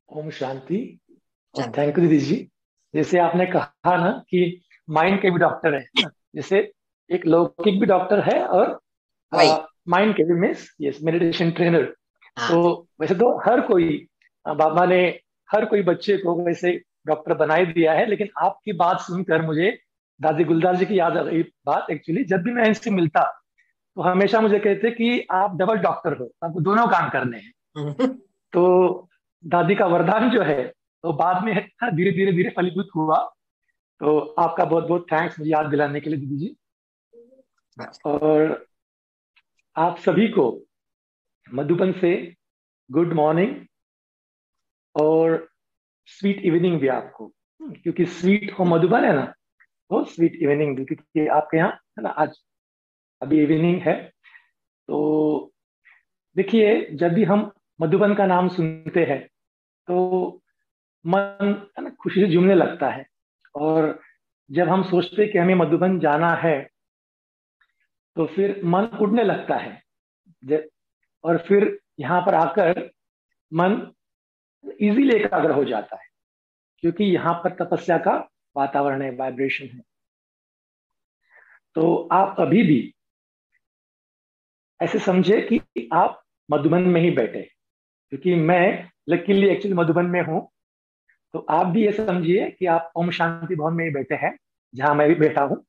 ओम शांति। और शांति। Thank you दीदी जी। जैसे आपने कहा ना कि माइंड के भी डॉक्टर है ना, जैसे एक लौकिक भी डॉक्टर है और वही। माइंड के भी मीन्स यस मेडिटेशन ट्रेनर। तो हाँ। वैसे तो हर कोई बाबा ने हर कोई बच्चे को वैसे डॉक्टर बना ही दिया है, लेकिन आपकी बात सुनकर मुझे दादी गुलजार जी की याद आ गई। बात एक्चुअली जब भी मैं इनसे मिलता तो हमेशा मुझे कहते कि आप डबल डॉक्टर हो, आपको दोनों काम करने हैं। तो दादी का वरदान जो है तो बाद में धीरे धीरे धीरे फलीभूत हुआ। तो आपका बहुत बहुत थैंक्स मुझे याद दिलाने के लिए दीदी जी। बस। और आप सभी को मधुबन से गुड मॉर्निंग और स्वीट इवनिंग भी आपको। क्योंकि स्वीट हो मधुबन है ना, तो स्वीट इवनिंग भी क्योंकि आपके यहाँ है ना आज अभी इवनिंग है। तो देखिए, जब भी हम मधुबन का नाम सुनते हैं तो मन है ना खुशी से झूमने लगता है। और जब हम सोचते हैं कि हमें मधुबन जाना है तो फिर मन उड़ने लगता है। ज- और फिर यहाँ पर आकर मन इजीली एकाग्र हो जाता है, क्योंकि यहाँ पर तपस्या का वातावरण है, वाइब्रेशन है। तो आप कभी भी ऐसे समझे कि आप मधुबन में ही बैठे, क्योंकि मैं लकीली एक्चुअली मधुबन में हूँ। तो आप भी ये समझिए कि आप ओम शांति भवन में ही बैठे हैं, जहां मैं भी बैठा हूँ।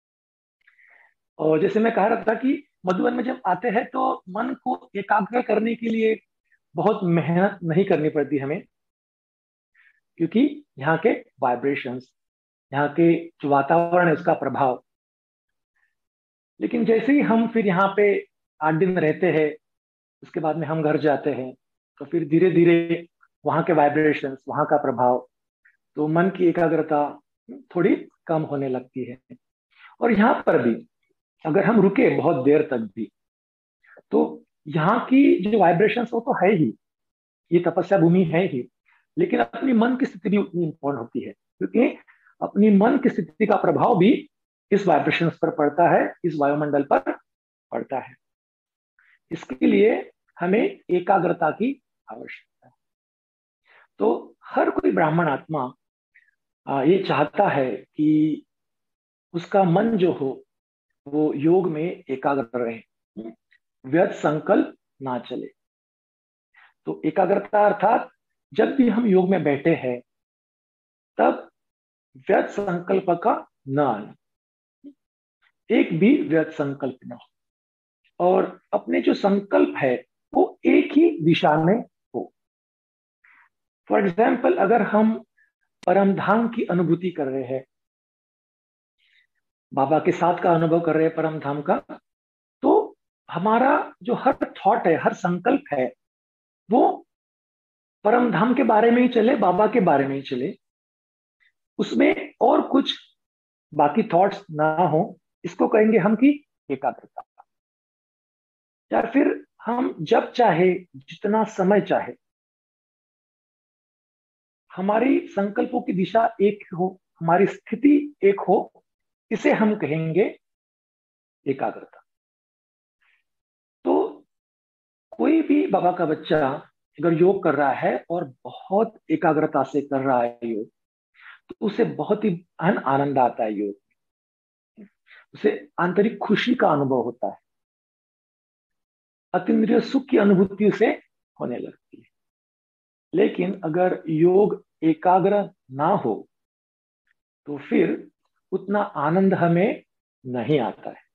और जैसे मैं कह रहा था कि मधुबन में जब आते हैं तो मन को एकाग्र करने के लिए बहुत मेहनत नहीं करनी पड़ती हमें, क्योंकि यहाँ के वाइब्रेशंस, यहाँ के जो वातावरण है उसका प्रभाव। लेकिन जैसे ही हम फिर यहाँ पे 8 दिन रहते हैं, उसके बाद में हम घर जाते हैं, तो फिर धीरे धीरे वहाँ के वाइब्रेशंस, वहाँ का प्रभाव, तो मन की एकाग्रता थोड़ी कम होने लगती है। और यहाँ पर भी अगर हम रुके बहुत देर तक भी, तो यहाँ की जो वाइब्रेशंस वो तो है ही, ये तपस्या भूमि है ही, लेकिन अपनी मन की स्थिति भी उतनी इंपॉर्टेंट होती है, क्योंकि अपनी मन की स्थिति का प्रभाव भी इस वाइब्रेशंस पर पड़ता है, इस वायुमंडल पर पड़ता है। इसके लिए हमें एकाग्रता की आवश्यकता है। तो हर कोई ब्राह्मण आत्मा ये चाहता है कि उसका मन जो हो वो योग में एकाग्र रहे, व्यर्थ संकल्प ना चले। तो एकाग्रता अर्थात जब भी हम योग में बैठे हैं तब व्यर्थ संकल्प का न आना, एक भी व्यर्थ संकल्प न हो, और अपने जो संकल्प है वो एक ही दिशा में हो। फॉर एग्जाम्पल, अगर हम परम धाम की अनुभूति कर रहे हैं, बाबा के साथ का अनुभव कर रहे हैं परम धाम का, तो हमारा जो हर थॉट है, हर संकल्प है, वो परम धाम के बारे में ही चले, बाबा के बारे में ही चले, उसमें और कुछ बाकी थॉट्स ना हो। इसको कहेंगे हम कि एकाग्रता। या फिर हम जब चाहे, जितना समय चाहे, हमारी संकल्पों की दिशा एक हो, हमारी स्थिति एक हो, इसे हम कहेंगे एकाग्रता। तो कोई भी बाबा का बच्चा अगर योग कर रहा है और बहुत एकाग्रता से कर रहा है योग, तो उसे बहुत ही आनंद आता है योग, उसे आंतरिक खुशी का अनुभव होता है, अतीन्द्रिय सुख की अनुभूति उसे होने लगती है। लेकिन अगर योग एकाग्र ना हो तो फिर उतना आनंद हमें नहीं आता है।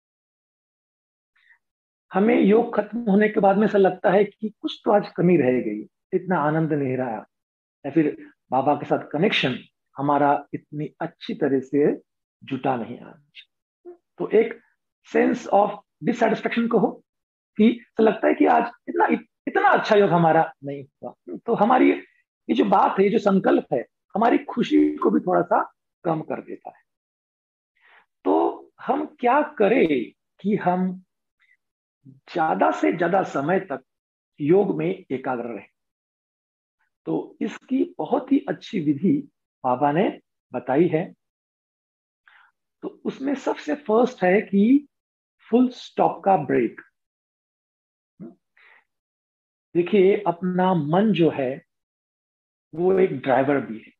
हमें योग खत्म होने के बाद में ऐसा लगता है कि कुछ तो आज कमी रह गई, इतना आनंद नहीं रहा, या फिर बाबा के साथ कनेक्शन हमारा इतनी अच्छी तरह से जुटा नहीं आज। तो एक सेंस ऑफ डिससेटिस्फेक्शन को हो कि ऐसा लगता है कि आज इतना इतना अच्छा योग हमारा नहीं हुआ। तो हमारी ये जो बात है, ये जो संकल्प है, हमारी खुशी को भी थोड़ा सा कम कर देता है। तो हम क्या करें कि हम ज्यादा से ज्यादा समय तक योग में एकाग्र रहे। तो इसकी बहुत ही अच्छी विधि बाबा ने बताई है। तो उसमें सबसे फर्स्ट है कि फुल स्टॉप का ब्रेक। देखिए, अपना मन जो है वो एक ड्राइवर भी है।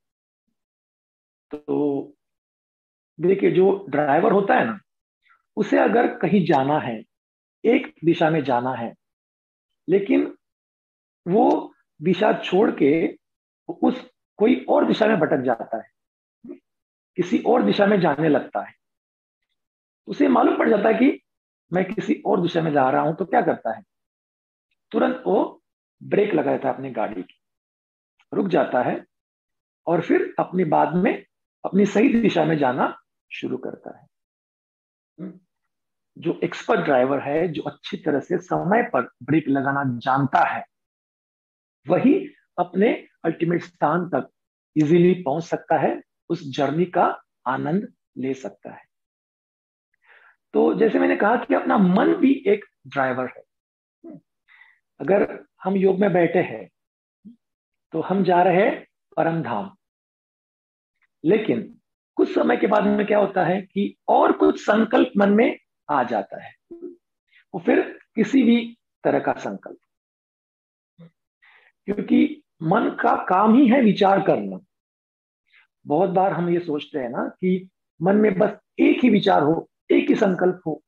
तो देखिए, जो ड्राइवर होता है ना, उसे अगर कहीं जाना है, एक दिशा में जाना है, लेकिन वो दिशा छोड़ के उस कोई और दिशा में भटक जाता है, किसी और दिशा में जाने लगता है, उसे मालूम पड़ जाता है कि मैं किसी और दिशा में जा रहा हूं, तो क्या करता है, तुरंत वो ब्रेक लगा देता है अपनी गाड़ी की, रुक जाता है और फिर अपनी बाद में अपनी सही दिशा में जाना शुरू करता है। जो एक्सपर्ट ड्राइवर है, जो अच्छी तरह से समय पर ब्रेक लगाना जानता है, वही अपने अल्टीमेट स्थान तक इजीली पहुंच सकता है, उस जर्नी का आनंद ले सकता है। तो जैसे मैंने कहा कि अपना मन भी एक ड्राइवर है। अगर हम योग में बैठे हैं तो हम जा रहे हैं परम धाम, लेकिन कुछ समय के बाद में क्या होता है कि और कुछ संकल्प मन में आ जाता है, वो फिर किसी भी तरह का संकल्प, क्योंकि मन का काम ही है विचार करना। बहुत बार हम ये सोचते हैं ना कि मन में बस एक ही विचार हो, एक ही संकल्प हो।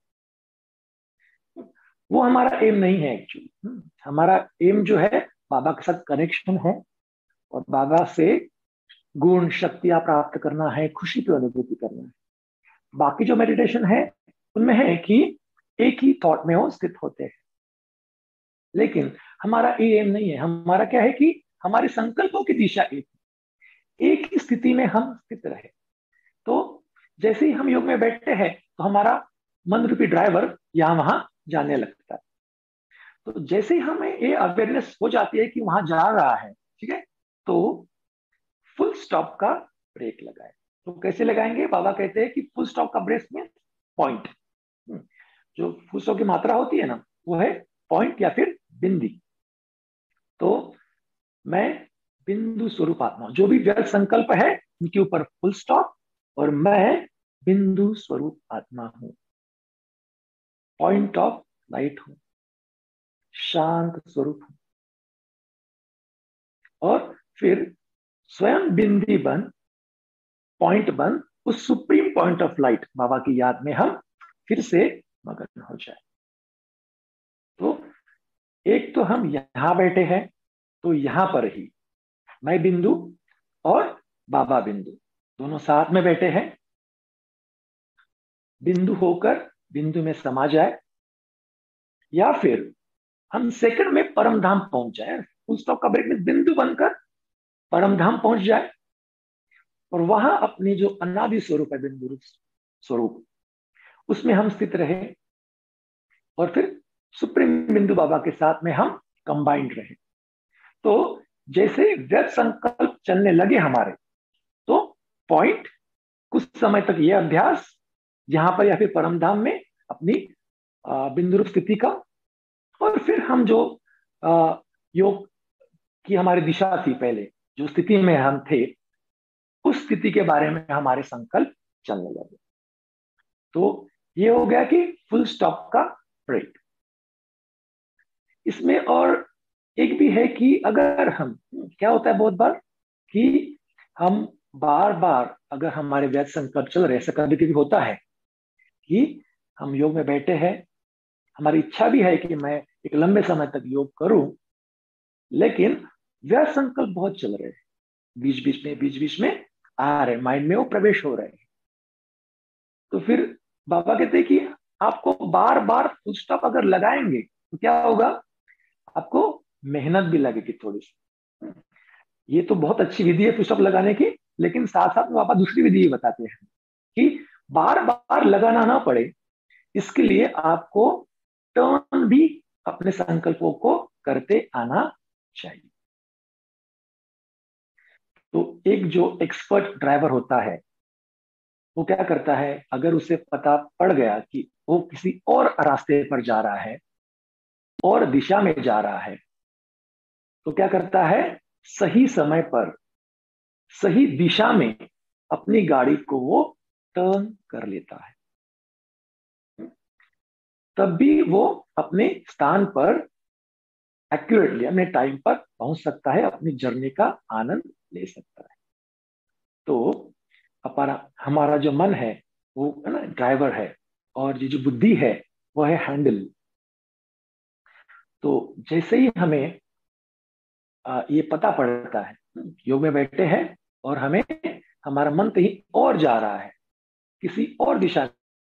वो हमारा एम नहीं है एक्चुअली। हमारा एम जो है, बाबा के साथ कनेक्शन है और बाबा से गुण शक्तियां प्राप्त करना है, खुशी की अनुभूति करना है। बाकी जो मेडिटेशन है उनमें है कि एक ही थॉट में वो स्थित होते हैं, लेकिन हमारा ये एम नहीं है। हमारा क्या है कि हमारे संकल्पों की दिशा एक ही स्थिति में हम स्थित रहे। तो जैसे ही हम योग में बैठते हैं तो हमारा मन रूपी ड्राइवर यहां वहां जाने लगता है। तो जैसे ही हमें ये अवेयरनेस हो जाती है कि वहां जा रहा है, ठीक है, तो फुल स्टॉप का ब्रेक लगाए। तो कैसे लगाएंगे? बाबा कहते हैं कि फुल स्टॉप का ब्रेक में पॉइंट, जो फुल स्टॉप की मात्रा होती है ना, वो है पॉइंट या फिर बिंदी। तो मैं बिंदु स्वरूप आत्मा हूं। जो भी व्यर्थ संकल्प है उनके ऊपर फुल स्टॉप, और मैं बिंदु स्वरूप आत्मा हूं, पॉइंट ऑफ लाइट हूं, शांत स्वरूप हूं। और फिर स्वयं बिंदी बन, पॉइंट बन, उस supreme point of light Baba की याद में हम फिर से मगन हो जाए। तो एक तो हम यहां बैठे हैं, तो यहां पर ही मैं बिंदु और बाबा बिंदु दोनों साथ में बैठे हैं। बिंदु होकर बिंदु में समा जाए, या फिर हम सेकंड में परम धाम पहुंच जाए। फुल स्टॉप का ब्रेक में बिंदु बनकर परम धाम पहुंच जाए और वहां अपनी जो अनादि स्वरूप है, बिंदु रूप स्वरूप, उसमें हम स्थित रहे और फिर सुप्रीम बिंदु बाबा के साथ में हम कंबाइंड रहे। तो जैसे व्यर्थ संकल्प चलने लगे हमारे, तो पॉइंट कुछ समय तक ये अभ्यास यहां पर या फिर परम धाम में अपनी बिंदु रूप स्थिति का, और फिर हम जो योग की हमारी दिशा थी, पहले जो स्थिति में हम थे, उस स्थिति के बारे में हमारे संकल्प चलने लगे। तो ये हो गया कि फुल स्टॉप का ब्रेक। इसमें और एक भी है कि अगर हम, क्या होता है बहुत बार कि हम बार बार अगर हमारे व्यर्थ संकल्प चल रहे, ऐसा कभी कभी होता है कि हम योग में बैठे हैं, हमारी इच्छा भी है कि मैं एक लंबे समय तक योग करूं, लेकिन व्यर्थ संकल्प बहुत चल रहे हैं, बीच बीच में आ रहे, माइंड में वो प्रवेश हो रहे हैं। तो फिर बाबा कहते हैं कि आपको बार बार फुल स्टॉप अगर लगाएंगे तो क्या होगा, आपको मेहनत भी लगेगी थोड़ी सी। ये तो बहुत अच्छी विधि है फुल स्टॉप लगाने की, लेकिन साथ साथ में बाबा दूसरी विधि ये बताते हैं कि बार बार लगाना ना पड़े, इसके लिए आपको टर्न भी अपने संकल्पों को करते आना चाहिए। तो एक जो एक्सपर्ट ड्राइवर होता है, वो क्या करता है, अगर उसे पता पड़ गया कि वो किसी और रास्ते पर जा रहा है और दिशा में जा रहा है, तो क्या करता है, सही समय पर सही दिशा में अपनी गाड़ी को वो टर्न कर लेता है। तब भी वो अपने स्थान पर एक्यूरेटली अपने टाइम पर पहुंच सकता है, अपनी जर्नी का आनंद ले सकता है। तो हमारा हमारा जो मन है वो है ना ड्राइवर है, और ये जो बुद्धि है वो है हैंडल। तो जैसे ही हमें ये पता पड़ता है, योग में बैठे हैं और हमें हमारा मन कहीं और जा रहा है, किसी और दिशा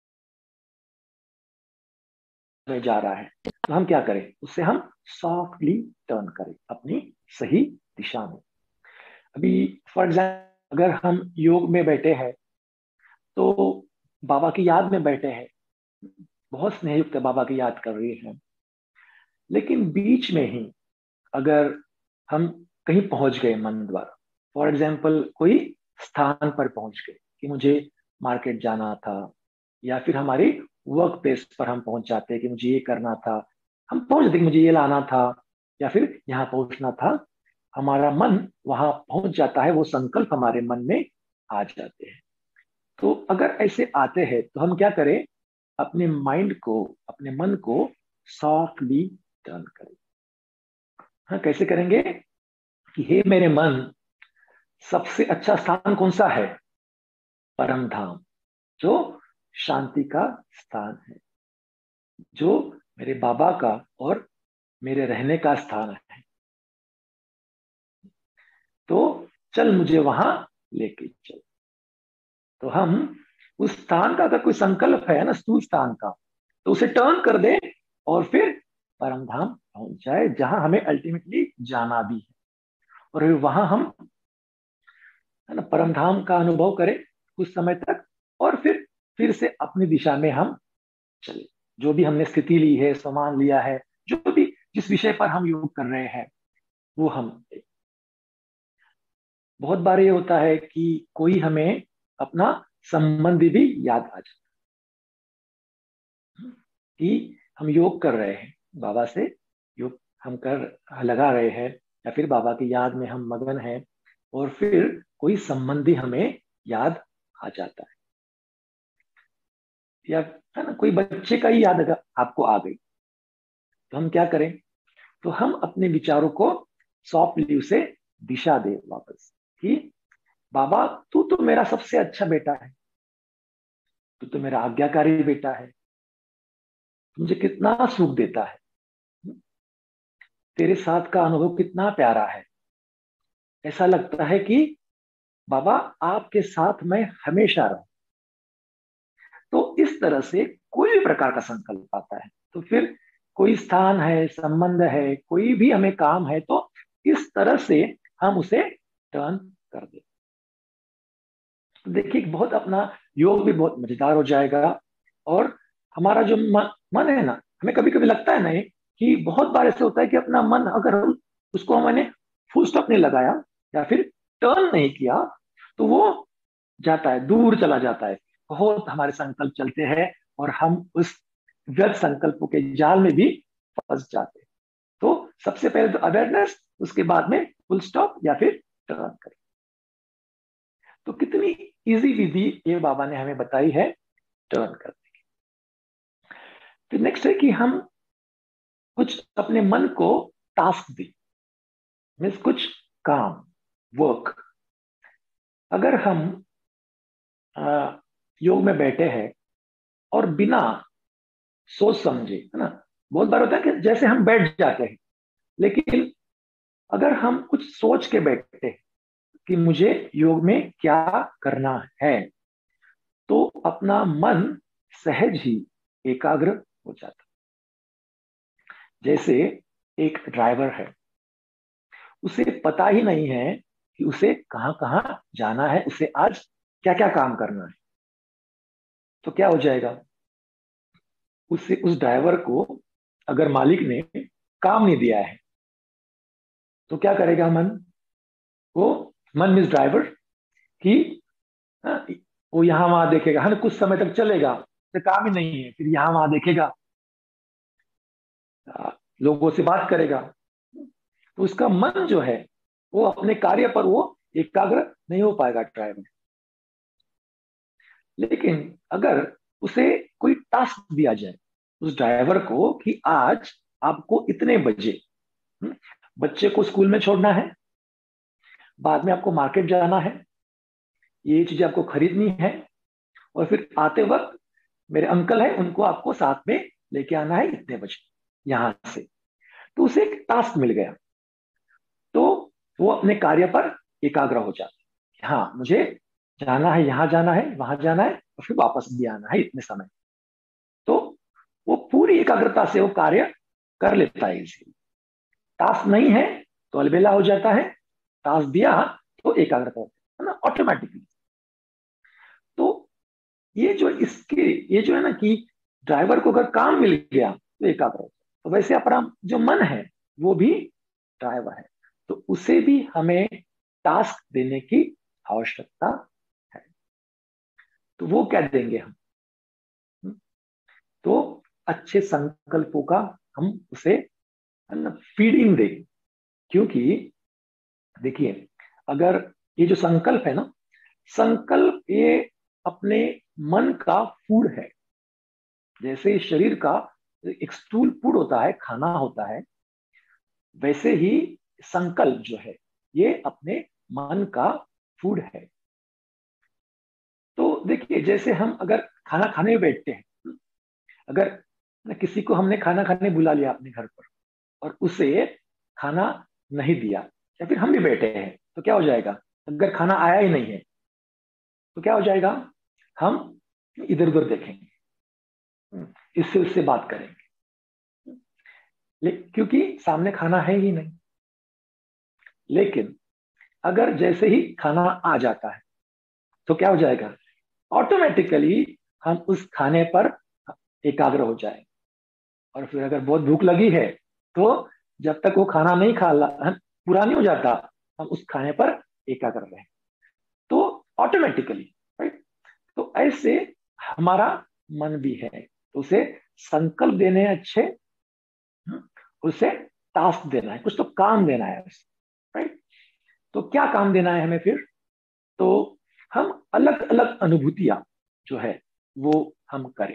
में जा रहा है, तो हम क्या करें, उससे हम सॉफ्टली टर्न करें अपनी सही दिशा में। अभी फॉर एग्जाम्पल अगर हम योग में बैठे हैं तो बाबा की याद में बैठे हैं, बहुत स्नेहयुक्त बाबा की याद कर रही हैं, लेकिन बीच में ही अगर हम कहीं पहुंच गए मन द्वारा, फॉर एग्जाम्पल कोई स्थान पर पहुंच गए कि मुझे मार्केट जाना था, या फिर हमारी वर्क प्लेस पर हम पहुंच जाते हैं कि मुझे ये करना था, हम पहुंच जाते कि मुझे ये लाना था, या फिर यहाँ पहुंचना था, हमारा मन वहां पहुंच जाता है, वो संकल्प हमारे मन में आ जाते हैं। तो अगर ऐसे आते हैं तो हम क्या करें, अपने माइंड को, अपने मन को सॉफ्टली टर्न करें। हाँ, कैसे करेंगे कि हे मेरे मन, सबसे अच्छा स्थान कौन सा है? परम धाम, जो शांति का स्थान है, जो मेरे बाबा का और मेरे रहने का स्थान है। तो चल मुझे वहां लेके चल। तो हम उस स्थान का अगर कोई संकल्प है ना, स्थूल स्थान का, तो उसे टर्न कर दे और फिर परम धाम पहुंच जाए, जहां हमें अल्टीमेटली जाना भी है। और फिर वहां हम है ना परम धाम का अनुभव करें कुछ समय तक, और फिर से अपनी दिशा में हम चले। जो भी हमने स्थिति ली है, सामान लिया है, जो भी जिस विषय पर हम योग कर रहे हैं वो हम। बहुत बार ये होता है कि कोई हमें अपना संबंधी भी याद आ जाता है, कि हम योग कर रहे हैं, बाबा से योग हम कर लगा रहे हैं, या फिर बाबा की याद में हम मगन हैं, और फिर कोई संबंधी हमें याद आ जाता है, या है ना कोई बच्चे का ही याद अगर आपको आ गई, तो हम क्या करें, तो हम अपने विचारों को सॉफ्टली उसे दिशा दे वापस, कि बाबा तू तो मेरा सबसे अच्छा बेटा है, तू तो मेरा आज्ञाकारी बेटा है, तू मुझे कितना सुख देता है, तेरे साथ का अनुभव कितना प्यारा है, ऐसा लगता है कि बाबा आपके साथ मैं हमेशा रहूं। तो इस तरह से कोई भी प्रकार का संकल्प आता है, तो फिर कोई स्थान है, संबंध है, कोई भी हमें काम है, तो इस तरह से हम उसे टर्न कर दे। तो देखिए बहुत अपना योग भी बहुत मजेदार हो जाएगा। और हमारा जो मन है ना, हमें कभी कभी लगता है नहीं कि बहुत बार ऐसे होता है कि अपना मन अगर हम उसको मैंने फुल स्टॉप नहीं लगाया या फिर टर्न नहीं किया, तो वो जाता है, दूर चला जाता है। बहुत हमारे संकल्प चलते हैं और हम उस व्यर्थ संकल्पों के जाल में भी फंस जाते हैं। तो सबसे पहले तो अवेयरनेस, उसके बाद में फुल स्टॉप या फिर टर्न करें। तो कितनी इजी विधि ये बाबा ने हमें बताई है टर्न करने की। फिर नेक्स्ट है कि हम कुछ अपने मन को टास्क दें, मीन्स कुछ काम, वर्क। अगर हम योग में बैठे हैं और बिना सोच समझे, है ना, बहुत बार होता है कि जैसे हम बैठ जाते हैं, लेकिन अगर हम कुछ सोच के बैठते हैं कि मुझे योग में क्या करना है, तो अपना मन सहज ही एकाग्र हो जाता। जैसे एक ड्राइवर है, उसे पता ही नहीं है कि उसे कहाँ कहाँ जाना है, उसे आज क्या क्या काम करना है, तो क्या हो जाएगा, उससे उस ड्राइवर को अगर मालिक ने काम नहीं दिया है, तो क्या करेगा मन, वो मन मीन्स ड्राइवर कि हाँ, वो यहाँ वहां देखेगा, हाँ कुछ समय तक चलेगा, तो काम ही नहीं है, फिर यहाँ वहां देखेगा, लोगों से बात करेगा। तो उसका मन जो है वो अपने कार्य पर वो एकाग्र नहीं हो पाएगा ड्राइवर। लेकिन अगर उसे कोई टास्क दिया जाए उस ड्राइवर को कि आज आपको इतने बजे बच्चे को स्कूल में छोड़ना है, बाद में आपको मार्केट जाना है, ये चीजें आपको खरीदनी है, और फिर आते वक्त मेरे अंकल है उनको आपको साथ में लेके आना है इतने बजे यहां से। तो उसे एक टास्क मिल गया, तो वो अपने कार्य पर एकाग्र हो जाता है। हाँ, मुझे जाना है, यहाँ जाना है, वहां जाना है, और फिर वापस भी आना है इतने समय। तो वो पूरी एकाग्रता से वो कार्य कर लेता है इसी। टास्क नहीं है तो अलबेला हो जाता है, टास्क दिया तो एकाग्रता होती है ना, ऑटोमेटिकली। तो ये जो है ना कि ड्राइवर को अगर काम मिल गया तो एकाग्र होता है, तो वैसे अपना जो मन है वो भी ड्राइवर है, तो उसे भी हमें टास्क देने की आवश्यकता है। तो वो क्या देंगे हम? तो अच्छे संकल्पों का हम उसे फीडिंग देंगे। क्योंकि देखिए, अगर ये जो संकल्प है ना, संकल्प ये अपने मन का फूड है। जैसे शरीर का एक स्थूल फूड होता है, खाना होता है, वैसे ही संकल्प जो है ये अपने मन का फूड है। तो देखिए, जैसे हम अगर खाना खाने में बैठते हैं, अगर किसी को हमने खाना खाने बुला लिया अपने घर पर और उसे खाना नहीं दिया, या फिर हम भी बैठे हैं, तो क्या हो जाएगा? अगर खाना आया ही नहीं है तो क्या हो जाएगा? हम इधर उधर देखेंगे, इससे उससे बात करेंगे, क्योंकि सामने खाना है ही नहीं। लेकिन अगर जैसे ही खाना आ जाता है तो क्या हो जाएगा? ऑटोमेटिकली हम उस खाने पर एकाग्र हो जाएंगे। और फिर अगर बहुत भूख लगी है तो जब तक वो खाना नहीं पूरा नहीं हो जाता, हम उस खाने पर एकाग्र रहें, तो ऑटोमेटिकली, राइट। तो ऐसे हमारा मन भी है, तो उसे संकल्प देने हैं अच्छे, उसे टास्क देना है, कुछ तो काम देना है उसे, राइट। तो क्या काम देना है हमें फिर? तो हम अलग अलग अनुभूतियां जो है वो हम करें।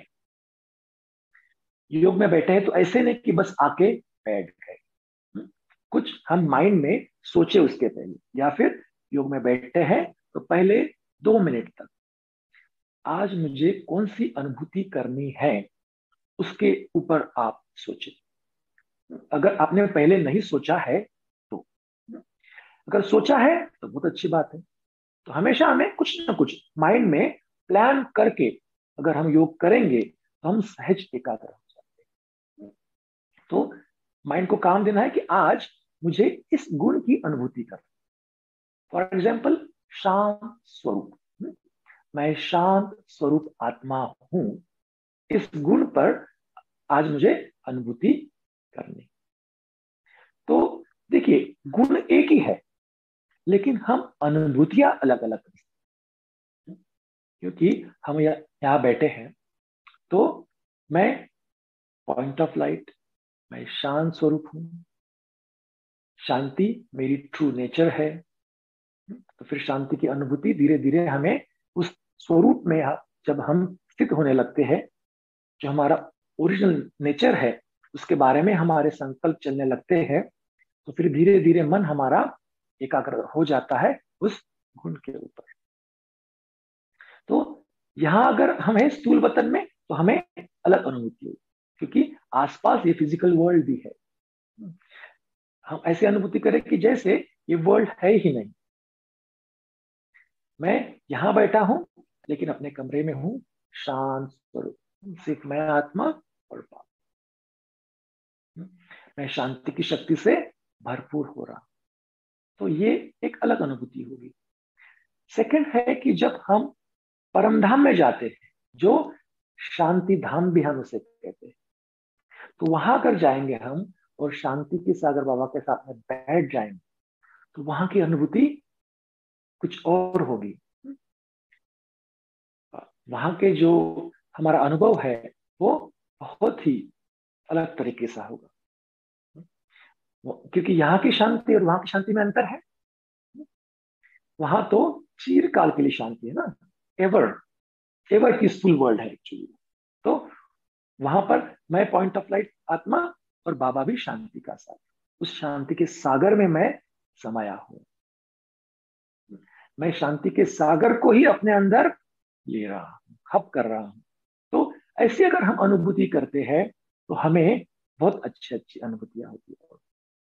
योग में बैठे हैं तो ऐसे नहीं कि बस आके बैठ गए, कुछ हम माइंड में सोचे उसके पहले, या फिर योग में बैठे हैं तो पहले 2 मिनट तक आज मुझे कौन सी अनुभूति करनी है उसके ऊपर आप सोचें। अगर आपने पहले नहीं सोचा है तो, अगर सोचा है तो बहुत अच्छी बात है। तो हमेशा हमें कुछ ना कुछ माइंड में प्लान करके अगर हम योग करेंगे तो हम सहज एकाग्र हो जाते हैं। तो माइंड को काम देना है कि आज मुझे इस गुण की अनुभूति करना। फॉर एग्जाम्पल, शांत स्वरूप, मैं शांत स्वरूप आत्मा हूं, इस गुण पर आज मुझे अनुभूति करनी। तो देखिए, गुण एक ही है लेकिन हम अनुभूतियां अलग अलग करते हैं। क्योंकि हम यहाँ बैठे हैं तो मैं पॉइंट ऑफ लाइट, मैं शांत स्वरूप हूं, शांति मेरी ट्रू नेचर है। तो फिर शांति की अनुभूति धीरे धीरे हमें उस स्वरूप में जब हम स्थित होने लगते हैं, जो हमारा ओरिजिनल नेचर है उसके बारे में हमारे संकल्प चलने लगते हैं, तो फिर धीरे धीरे मन हमारा एकाग्र हो जाता है उस गुण के ऊपर। तो यहाँ अगर हम हैं स्थूल वतन में तो हमें अलग अनुभूति होगी, क्योंकि आसपास ये फिजिकल वर्ल्ड भी है। हम ऐसी अनुभूति करें कि जैसे ये वर्ल्ड है ही नहीं, मैं यहां बैठा हूं लेकिन अपने कमरे में हूं, शांत स्वरूप, सिर्फ मैं आत्मा और बाप, मैं शांति की शक्ति से भरपूर हो रहा। तो ये एक अलग अनुभूति होगी। सेकंड है कि जब हम परम धाम में जाते हैं, जो शांति धाम भी हम उसे कहते हैं, तो वहां अगर जाएंगे हम और शांति के सागर बाबा के साथ में बैठ जाएंगे तो वहां की अनुभूति कुछ और होगी। वहां के जो हमारा अनुभव है वो बहुत ही अलग तरीके से होगा, क्योंकि यहाँ की शांति और वहां की शांति में अंतर है। वहां तो चिरकाल के लिए शांति है ना, एवर एवर पीसफुल वर्ल्ड है एक्चुअली। तो वहां पर मैं पॉइंट ऑफ लाइट आत्मा और बाबा भी शांति का साथ। उस शांति के सागर में मैं समाया हूं। मैं शांति के सागर को ही अपने अंदर ले रहा हूं, हब कर रहा हूं। तो ऐसी अगर हम अनुभूति करते हैं तो हमें बहुत अच्छी अच्छी अनुभूतियां होती है।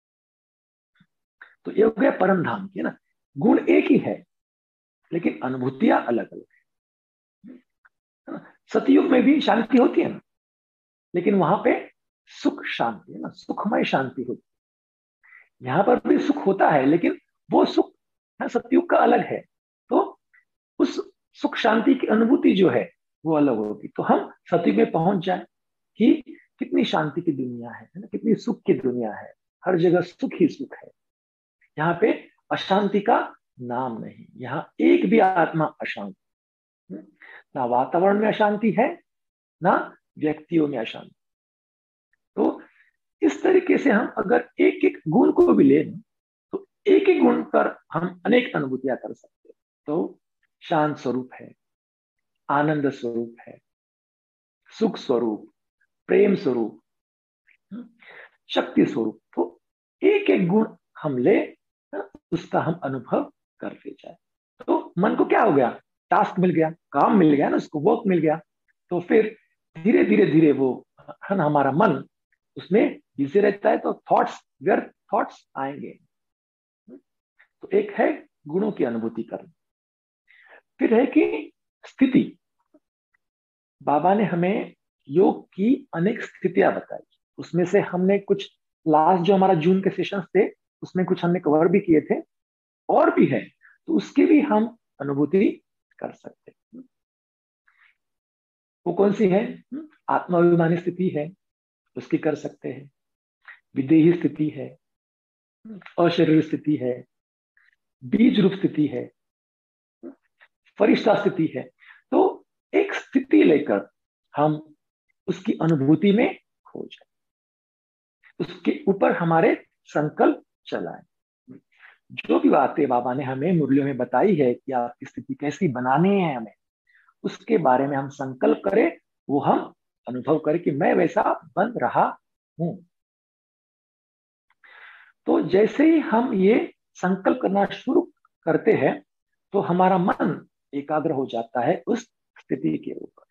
तो ये हो गया परम धाम की ना। गुण एक ही है लेकिन अनुभूतियां अलग अलग है ना। सतयुग में भी शांति होती है ना, लेकिन वहां पे सुख शांति है ना, सुखमय शांति होती है। यहाँ पर भी सुख होता है लेकिन वो सुख ना सतयुग का अलग है। तो उस सुख शांति की अनुभूति जो है वो अलग होगी। तो हम सतयुग में पहुंच जाए कि कितनी शांति की दुनिया है ना, कितनी सुख की दुनिया है। हर जगह सुख ही सुख है। यहाँ पे अशांति का नाम नहीं। यहाँ एक भी आत्मा अशांत, ना वातावरण में अशांति है, ना व्यक्तियों में अशांति। तो इस तरीके से हम अगर एक एक गुण को भी लें तो एक एक गुण पर हम अनेक अनुभूतियां कर सकते हैं। तो शांत स्वरूप है, आनंद स्वरूप है, सुख स्वरूप, प्रेम स्वरूप, शक्ति स्वरूप। तो एक एक गुण हम ले, उसका हम अनुभव करते जाए। तो मन को क्या हो गया, टास्क मिल गया, काम मिल गया ना, उसको वर्क मिल गया। तो फिर धीरे धीरे धीरे वो है ना, हमारा मन उसमें बिजी रहता है। तो थॉट्स, व्यर्थ थॉट्स आएंगे। तो एक है गुणों की अनुभूति करना। फिर है कि स्थिति। बाबा ने हमें योग की अनेक स्थितियां बताई। उसमें से हमने कुछ, लास्ट जो हमारा जून के सेशंस थे उसमें कुछ हमने कवर भी किए थे, और भी है। तो उसकी भी हम अनुभूति कर सकते हैं। वो कौन सी है? आत्माभिमानी स्थिति है, उसकी कर सकते हैं। विदेही स्थिति है, अशरीर स्थिति है, बीज रूप स्थिति है, फरिश्ता स्थिति है। तो एक स्थिति लेकर हम उसकी अनुभूति में खो जाए, उसके ऊपर हमारे संकल्प चलाएं। जो भी बातें बाबा ने हमें मुरलियों में बताई है कि आपकी स्थिति कैसी बनानी है, हमें उसके बारे में हम संकल्प करें, वो हम अनुभव करें कि मैं वैसा बन रहा हूं। तो जैसे ही हम ये संकल्प करना शुरू करते हैं तो हमारा मन एकाग्र हो जाता है उस स्थिति के ऊपर,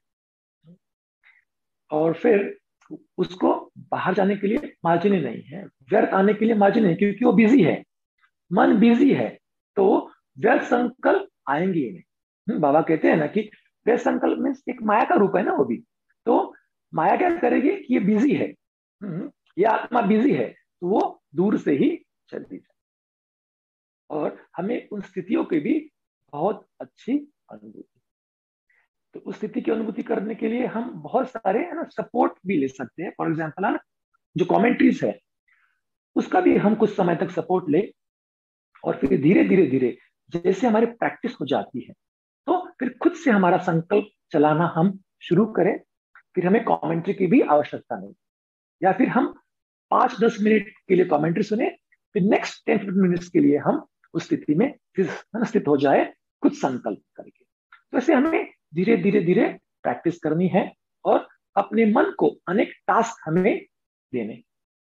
और फिर उसको बाहर जाने के लिए मार्जिन ही नहीं है, व्यर्थ आने के लिए मार्जिन नहीं, क्योंकि वो बिजी है, मन बिजी है। तो व्यर्थ संकल्प आएंगे ही नहीं। बाबा कहते हैं ना कि व्यर्थ संकल्प में एक माया का रूप है ना वो भी। तो माया क्या करेगी कि ये बिजी है, ये आत्मा बिजी है, तो वो दूर से ही चलती जाए। और हमें उन स्थितियों की भी बहुत अच्छी अनुभूति। तो उस स्थिति की अनुभूति करने के लिए हम बहुत सारे है ना सपोर्ट भी ले सकते हैं। फॉर एग्जाम्पल है ना, जो कमेंट्रीज है उसका भी हम कुछ समय तक सपोर्ट ले, और फिर धीरे धीरे धीरे जैसे हमारी प्रैक्टिस हो जाती है तो फिर खुद से हमारा संकल्प चलाना हम शुरू करें। फिर हमें कमेंट्री की भी आवश्यकता नहीं, या फिर हम 5-10 मिनट के लिए कमेंट्री सुने, फिर नेक्स्ट 10-15 मिनट्स के लिए हम उस स्थिति में फिर स्थित हो जाए कुछ संकल्प करके। तो ऐसे हमें धीरे धीरे धीरे प्रैक्टिस करनी है, और अपने मन को अनेक टास्क हमें देने।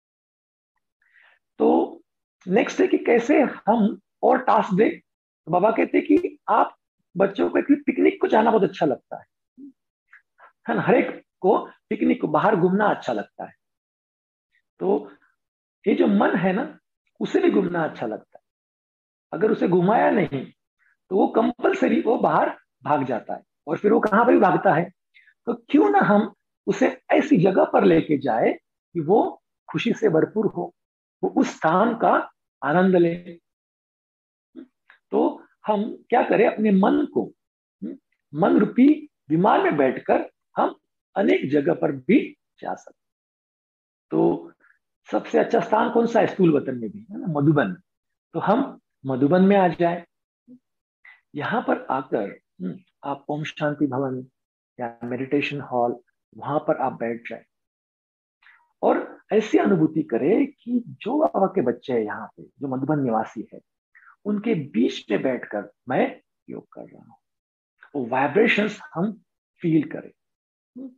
तो नेक्स्ट है कि कैसे हम और टास्क दें। तो बाबा कहते हैं कि आप बच्चों को एक पिकनिक को जाना बहुत अच्छा लगता है ना, हर एक को पिकनिक को बाहर घूमना अच्छा लगता है। तो ये जो मन है ना, उसे भी घूमना अच्छा लगता है। अगर उसे घुमाया नहीं तो वो कंपलसरी वो बाहर भाग जाता है, और फिर वो कहाँ पर भी भागता है। तो क्यों ना हम उसे ऐसी जगह पर लेके जाए कि वो खुशी से भरपूर हो, वो उस स्थान का आनंद ले। तो हम क्या करें, अपने मन को मन रूपी विमान में बैठकर हम अनेक जगह पर भी जा सकते। तो सबसे अच्छा स्थान कौन सा है स्थूल वतन में भी, है ना, मधुबन। तो हम मधुबन में आ जाए। यहाँ पर आकर आप ओम शांति भवन या मेडिटेशन हॉल, वहां पर आप बैठ जाए और ऐसी अनुभूति करें कि जो बाबा के बच्चे हैं यहाँ पे, जो मधुबन निवासी है, उनके बीच में बैठकर मैं योग कर रहा हूँ। वो वाइब्रेशंस हम फील करें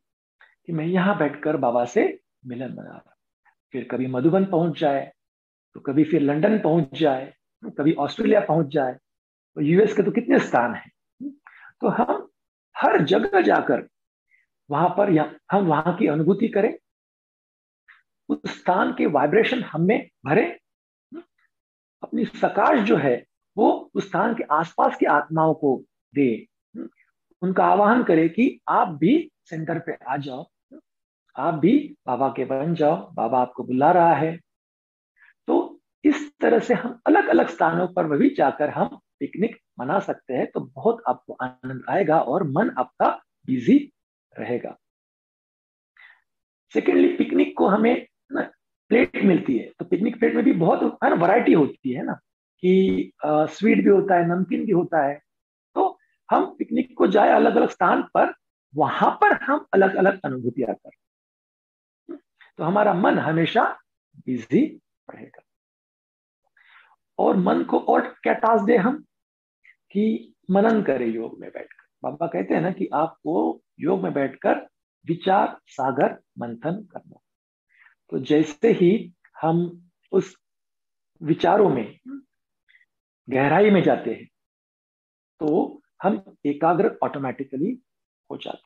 कि मैं यहाँ बैठकर बाबा से मिलन बना रहा हूँ। फिर कभी मधुबन पहुंच जाए तो कभी फिर लंदन पहुंच जाए, कभी ऑस्ट्रेलिया पहुंच जाए, तो यूएस के तो कितने स्थान हैं। तो हम हर जगह जाकर वहां पर हम वहां की अनुभूति करें, उस स्थान के वाइब्रेशन हमें भरे, अपनी सकाश जो है वो उस स्थान के आसपास की आत्माओं को दे, उनका आह्वान करे कि आप भी सेंटर पे आ जाओ, आप भी बाबा के बन जाओ, बाबा आपको बुला रहा है। तो इस तरह से हम अलग अलग स्थानों पर भी जाकर हम पिकनिक मना सकते हैं, तो बहुत आपको आनंद आएगा और मन आपका बिजी रहेगा। सेकेंडली, पिकनिक को हमें ना प्लेट मिलती है, तो पिकनिक प्लेट में भी बहुत है ना वैरायटी होती है ना, कि स्वीट भी होता है, नमकीन भी होता है। तो हम पिकनिक को जाए अलग अलग स्थान पर, वहां पर हम अलग अलग अनुभूतियां करें, तो हमारा मन हमेशा बिजी रहेगा। और मन को और क्या टास्क दे हम, कि मनन करें योग में बैठकर। बाबा कहते हैं ना कि आपको योग में बैठकर विचार सागर मंथन करना। तो जैसे ही हम उस विचारों में गहराई में जाते हैं, तो हम एकाग्र ऑटोमेटिकली हो जाते।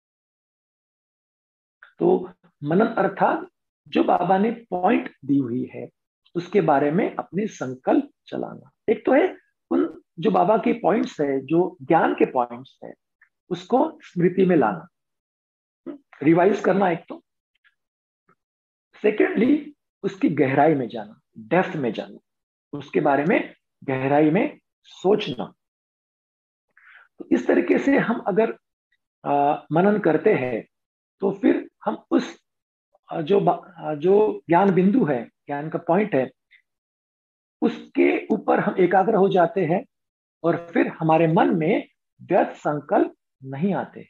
तो मनन अर्थात जो बाबा ने पॉइंट दी हुई है उसके बारे में अपने संकल्प चलाना। एक तो है उन जो बाबा के पॉइंट्स है, जो ज्ञान के पॉइंट्स है, उसको स्मृति में लाना, रिवाइज करना एक तो। सेकेंडली, उसकी गहराई में जाना, डेप्थ में जाना, उसके बारे में गहराई में सोचना। तो इस तरीके से हम अगर मनन करते हैं, तो फिर हम उस जो ज्ञान बिंदु है, ज्ञान का पॉइंट है, उसके ऊपर हम एकाग्र हो जाते हैं, और फिर हमारे मन में व्यर्थ संकल्प नहीं आते।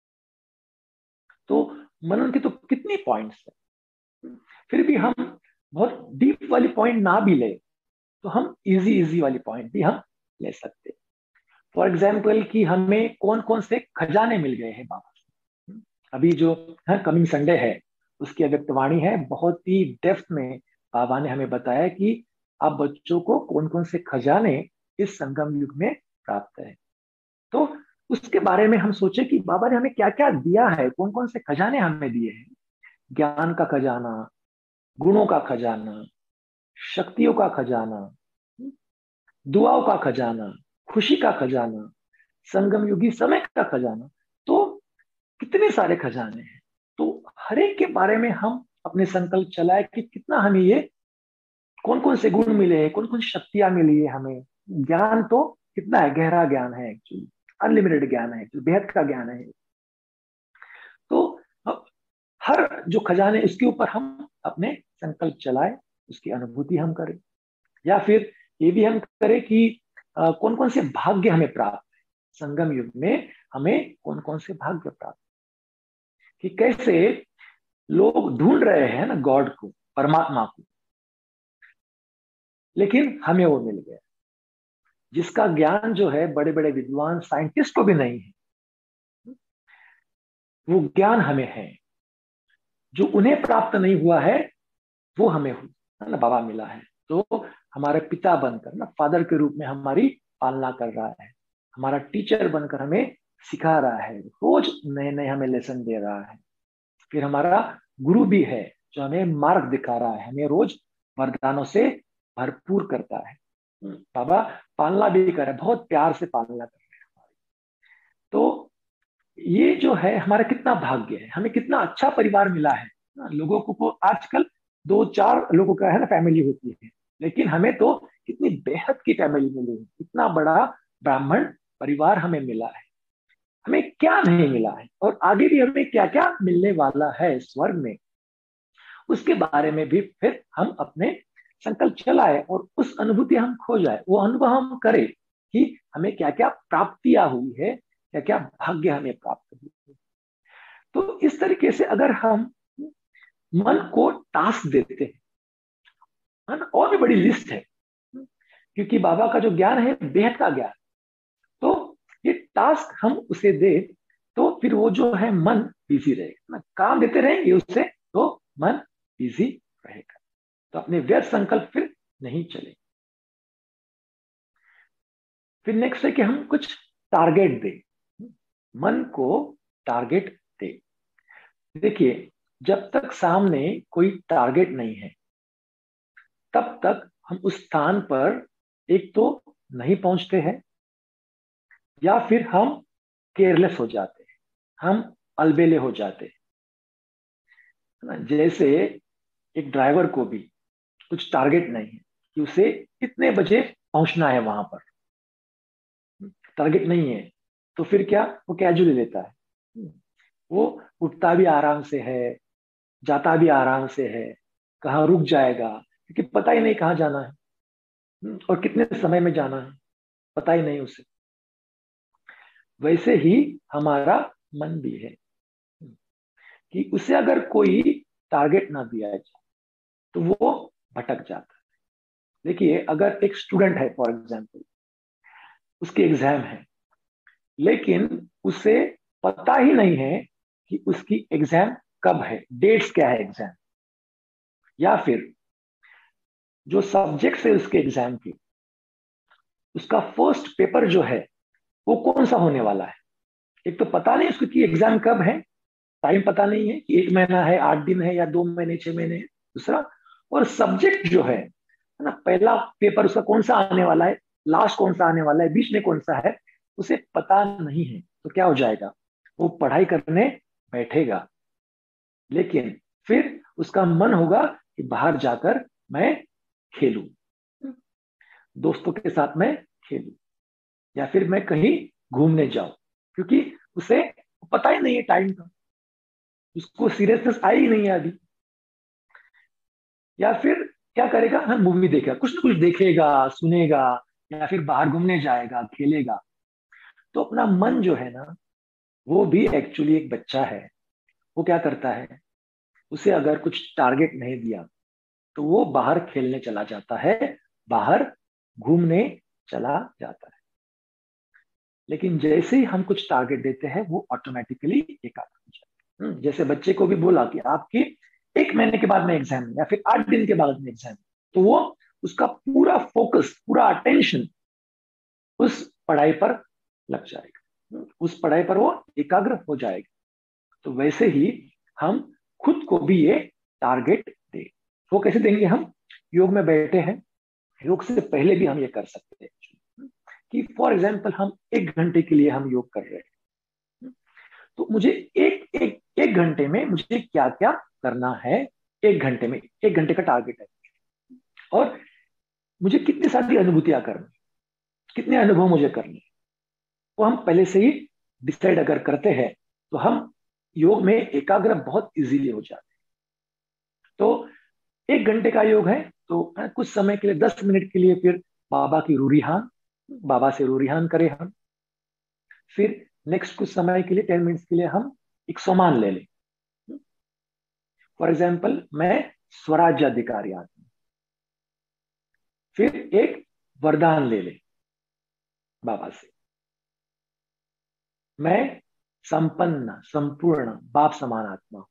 तो मनन के तो कितनी पॉइंट्स है, फिर भी हम बहुत डीप वाली पॉइंट ना भी ले, तो हम इजी इजी वाली पॉइंट भी हम ले सकते। फॉर एग्जाम्पल कि हमें कौन कौन से खजाने मिल गए हैं बाबा से। अभी जो है कमिंग संडे है, उसकी अव्यक्तवाणी है, बहुत ही डेप्थ में बाबा ने हमें बताया कि आप बच्चों को कौन कौन से खजाने इस संगम युग में प्राप्त है। तो उसके बारे में हम सोचे कि बाबा ने हमें क्या क्या दिया है, कौन कौन से खजाने हमें दिए हैं। ज्ञान का खजाना, गुणों का खजाना, शक्तियों का खजाना, दुआओं का खजाना, खुशी का खजाना, संगम युगी समय का खजाना। तो कितने सारे खजाने हैं। तो हर एक के बारे में हम अपने संकल्प चलाए कि कितना हमें ये कौन कौन से गुण मिले हैं, कौन कौन शक्तियां मिली है हमें। ज्ञान तो कितना है, गहरा ज्ञान है, एक्चुअली अनलिमिटेड ज्ञान है, बेहद का ज्ञान है। तो हर जो खजाने, इसके ऊपर हम अपने संकल्प चलाए, उसकी अनुभूति हम करें। या फिर ये भी हम करें कि कौन कौन से भाग्य हमें प्राप्त है संगम युग में, हमें कौन कौन से भाग्य प्राप्त, कि कैसे लोग ढूंढ रहे हैं ना गॉड को, परमात्मा को, लेकिन हमें वो मिल गया, जिसका ज्ञान जो है बड़े बड़े विद्वान साइंटिस्ट को भी नहीं है, वो ज्ञान हमें है। जो उन्हें प्राप्त नहीं हुआ है वो हमें है ना बाबा मिला है। तो हमारे पिता बनकर ना, फादर के रूप में हमारी पालना कर रहा है, हमारा टीचर बनकर हमें सिखा रहा है, रोज नए नए हमें लेसन दे रहा है। फिर हमारा गुरु भी है जो हमें मार्ग दिखा रहा है, हमें रोज वरदानों से भरपूर करता है। बाबा पालना भी कर रहे हैं, बहुत प्यार से पालना कर रहे हैं हमारी। तो ये जो है हमारा कितना भाग्य है, हमें कितना अच्छा परिवार मिला है ना। लोगों को आजकल दो चार लोगों का है ना फैमिली होती है, लेकिन हमें तो कितनी बेहद की फैमिली मिली है, इतना बड़ा ब्राह्मण परिवार हमें मिला है। हमें क्या नहीं मिला है, और आगे भी हमें क्या क्या मिलने वाला है स्वर्ग में, उसके बारे में भी फिर हम अपने संकल्प चलाए और उस अनुभूति हम खो जाए, वो अनुभव हम करें कि हमें क्या क्या प्राप्तियां हुई है, क्या क्या भाग्य हमें प्राप्त हुई है। तो इस तरीके से अगर हम मन को टास्क देते हैं, है ना, और भी बड़ी लिस्ट है, क्योंकि बाबा का जो ज्ञान है बेहद का ज्ञान। तो ये टास्क हम उसे दे, तो फिर वो जो है मन बिजी रहेगा ना, काम देते रहेंगे उससे तो मन बिजी रहेगा। तो अपने व्यर्थ संकल्प फिर नहीं चले। फिर नेक्स्ट है कि हम कुछ टारगेट दे, मन को टारगेट दे। देखिए, जब तक सामने कोई टारगेट नहीं है तब तक हम उस स्थान पर एक तो नहीं पहुंचते हैं, या फिर हम केयरलेस हो जाते हैं, हम अलबेले हो जाते हैं, है ना। जैसे एक ड्राइवर को भी कुछ टारगेट नहीं है कि उसे कितने बजे पहुंचना है वहां पर, टारगेट नहीं है, तो फिर क्या, वो कैजुअली लेता है। वो उठता भी आराम से है, जाता भी आराम से है, कहाँ रुक जाएगा क्योंकि पता ही नहीं कहाँ जाना है, और कितने समय में जाना है पता ही नहीं उसे। वैसे ही हमारा मन भी है कि उसे अगर कोई टारगेट ना दिया जाए तो वो भटक जाता है। देखिए, अगर एक स्टूडेंट है फॉर एग्जाम्पल, उसकी एग्जाम है, लेकिन उसे पता ही नहीं है कि उसकी एग्जाम कब है, डेट्स क्या है एग्जाम, या फिर जो सब्जेक्ट है उसके एग्जाम की, उसका फर्स्ट पेपर जो है वो कौन सा होने वाला है। एक तो पता नहीं उसको कि एग्जाम कब है, टाइम पता नहीं है कि 1 महीना है, 8 दिन है, या 2 महीने, 6 महीने है, दूसरा। और सब्जेक्ट जो है ना, पहला पेपर उसका कौन सा आने वाला है, लास्ट कौन सा आने वाला है, बीच में कौन सा है, उसे पता नहीं है। तो क्या हो जाएगा, वो पढ़ाई करने बैठेगा, लेकिन फिर उसका मन होगा कि बाहर जाकर मैं खेलूं, दोस्तों के साथ मैं खेलूं, या फिर मैं कहीं घूमने जाऊं, क्योंकि उसे पता ही नहीं है टाइम का, उसको सीरियसनेस आई ही नहीं है अभी। या फिर क्या करेगा, हाँ मूवी देखेगा, कुछ ना कुछ देखेगा, सुनेगा, या फिर बाहर घूमने जाएगा, खेलेगा। तो अपना मन जो है ना, वो भी एक्चुअली एक बच्चा है। वो क्या करता है, उसे अगर कुछ टारगेट नहीं दिया तो वो बाहर खेलने चला जाता है, बाहर घूमने चला जाता है। लेकिन जैसे ही हम कुछ टारगेट देते हैं वो ऑटोमेटिकली एकाग्र हो जाता है। जैसे बच्चे को भी बोला कि आपकी 1 महीने के बाद में एग्जाम है, या फिर 8 दिन के बाद में एग्जाम है, तो वो उसका पूरा फोकस, पूरा अटेंशन उस पढ़ाई पर लग जाएगा, उस पढ़ाई पर वो एकाग्र हो जाएगा। तो वैसे ही हम खुद को भी ये टारगेट दे। वो कैसे देंगे, हम योग में बैठे हैं, योग से पहले भी हम ये कर सकते हैं कि फॉर एग्जाम्पल हम 1 घंटे के लिए हम योग कर रहे हैं, तो मुझे एक घंटे में मुझे क्या क्या करना है, 1 घंटे में, 1 घंटे का टारगेट है, और मुझे कितनी सारी अनुभूतियां करनी, कितने अनुभव मुझे करने, वो हम पहले से ही डिसाइड अगर करते हैं तो हम योग में एकाग्र बहुत इजीली हो जाते हैं। तो 1 घंटे का योग है, तो कुछ समय के लिए 10 मिनट के लिए फिर बाबा की रूरिहान, बाबा से रूरिहान करें हम। फिर नेक्स्ट कुछ समय के लिए 10 मिनट्स के लिए हम एक सम्मान ले लें। फॉर एग्जाम्पल, मैं स्वराज्य अधिकारी आदमी, फिर एक वरदान ले ले बाबा से, मैं संपन्न संपूर्ण बाप समान आत्मा हूं।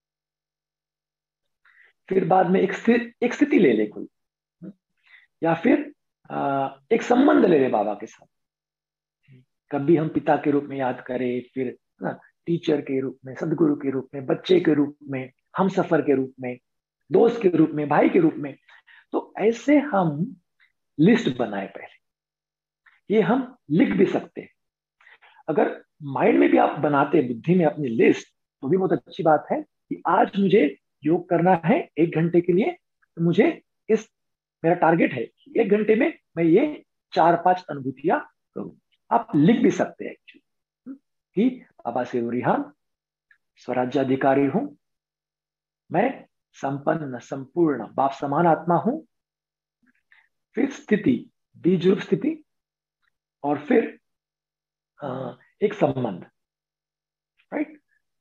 फिर बाद में एक स्थिति ले ले कोई, या फिर एक संबंध ले ले बाबा के साथ। कभी हम पिता के रूप में याद करें, फिर ना टीचर के रूप में, सदगुरु के रूप में, बच्चे के रूप में, हम सफर के रूप में, दोस्त के रूप में, भाई के रूप में। तो ऐसे हम लिस्ट बनाए पहले, ये हम लिख भी सकते हैं। अगर माइंड में भी आप बनाते हैं, बुद्धि में अपनी लिस्ट, तो भी बहुत अच्छी बात है कि आज मुझे योग करना है 1 घंटे के लिए, तो मुझे इस, मेरा टारगेट है कि 1 घंटे में मैं ये 4-5 अनुभूतियां करूं। आप लिख भी सकते हैं एक्चुअली कि बाबा से रिहान, स्वराज्याधिकारी हूं, मैं संपन्न संपूर्ण बाप समान आत्मा हूं। फिर स्थिति, बीज रूप स्थिति, और फिर एक संबंध, राइट।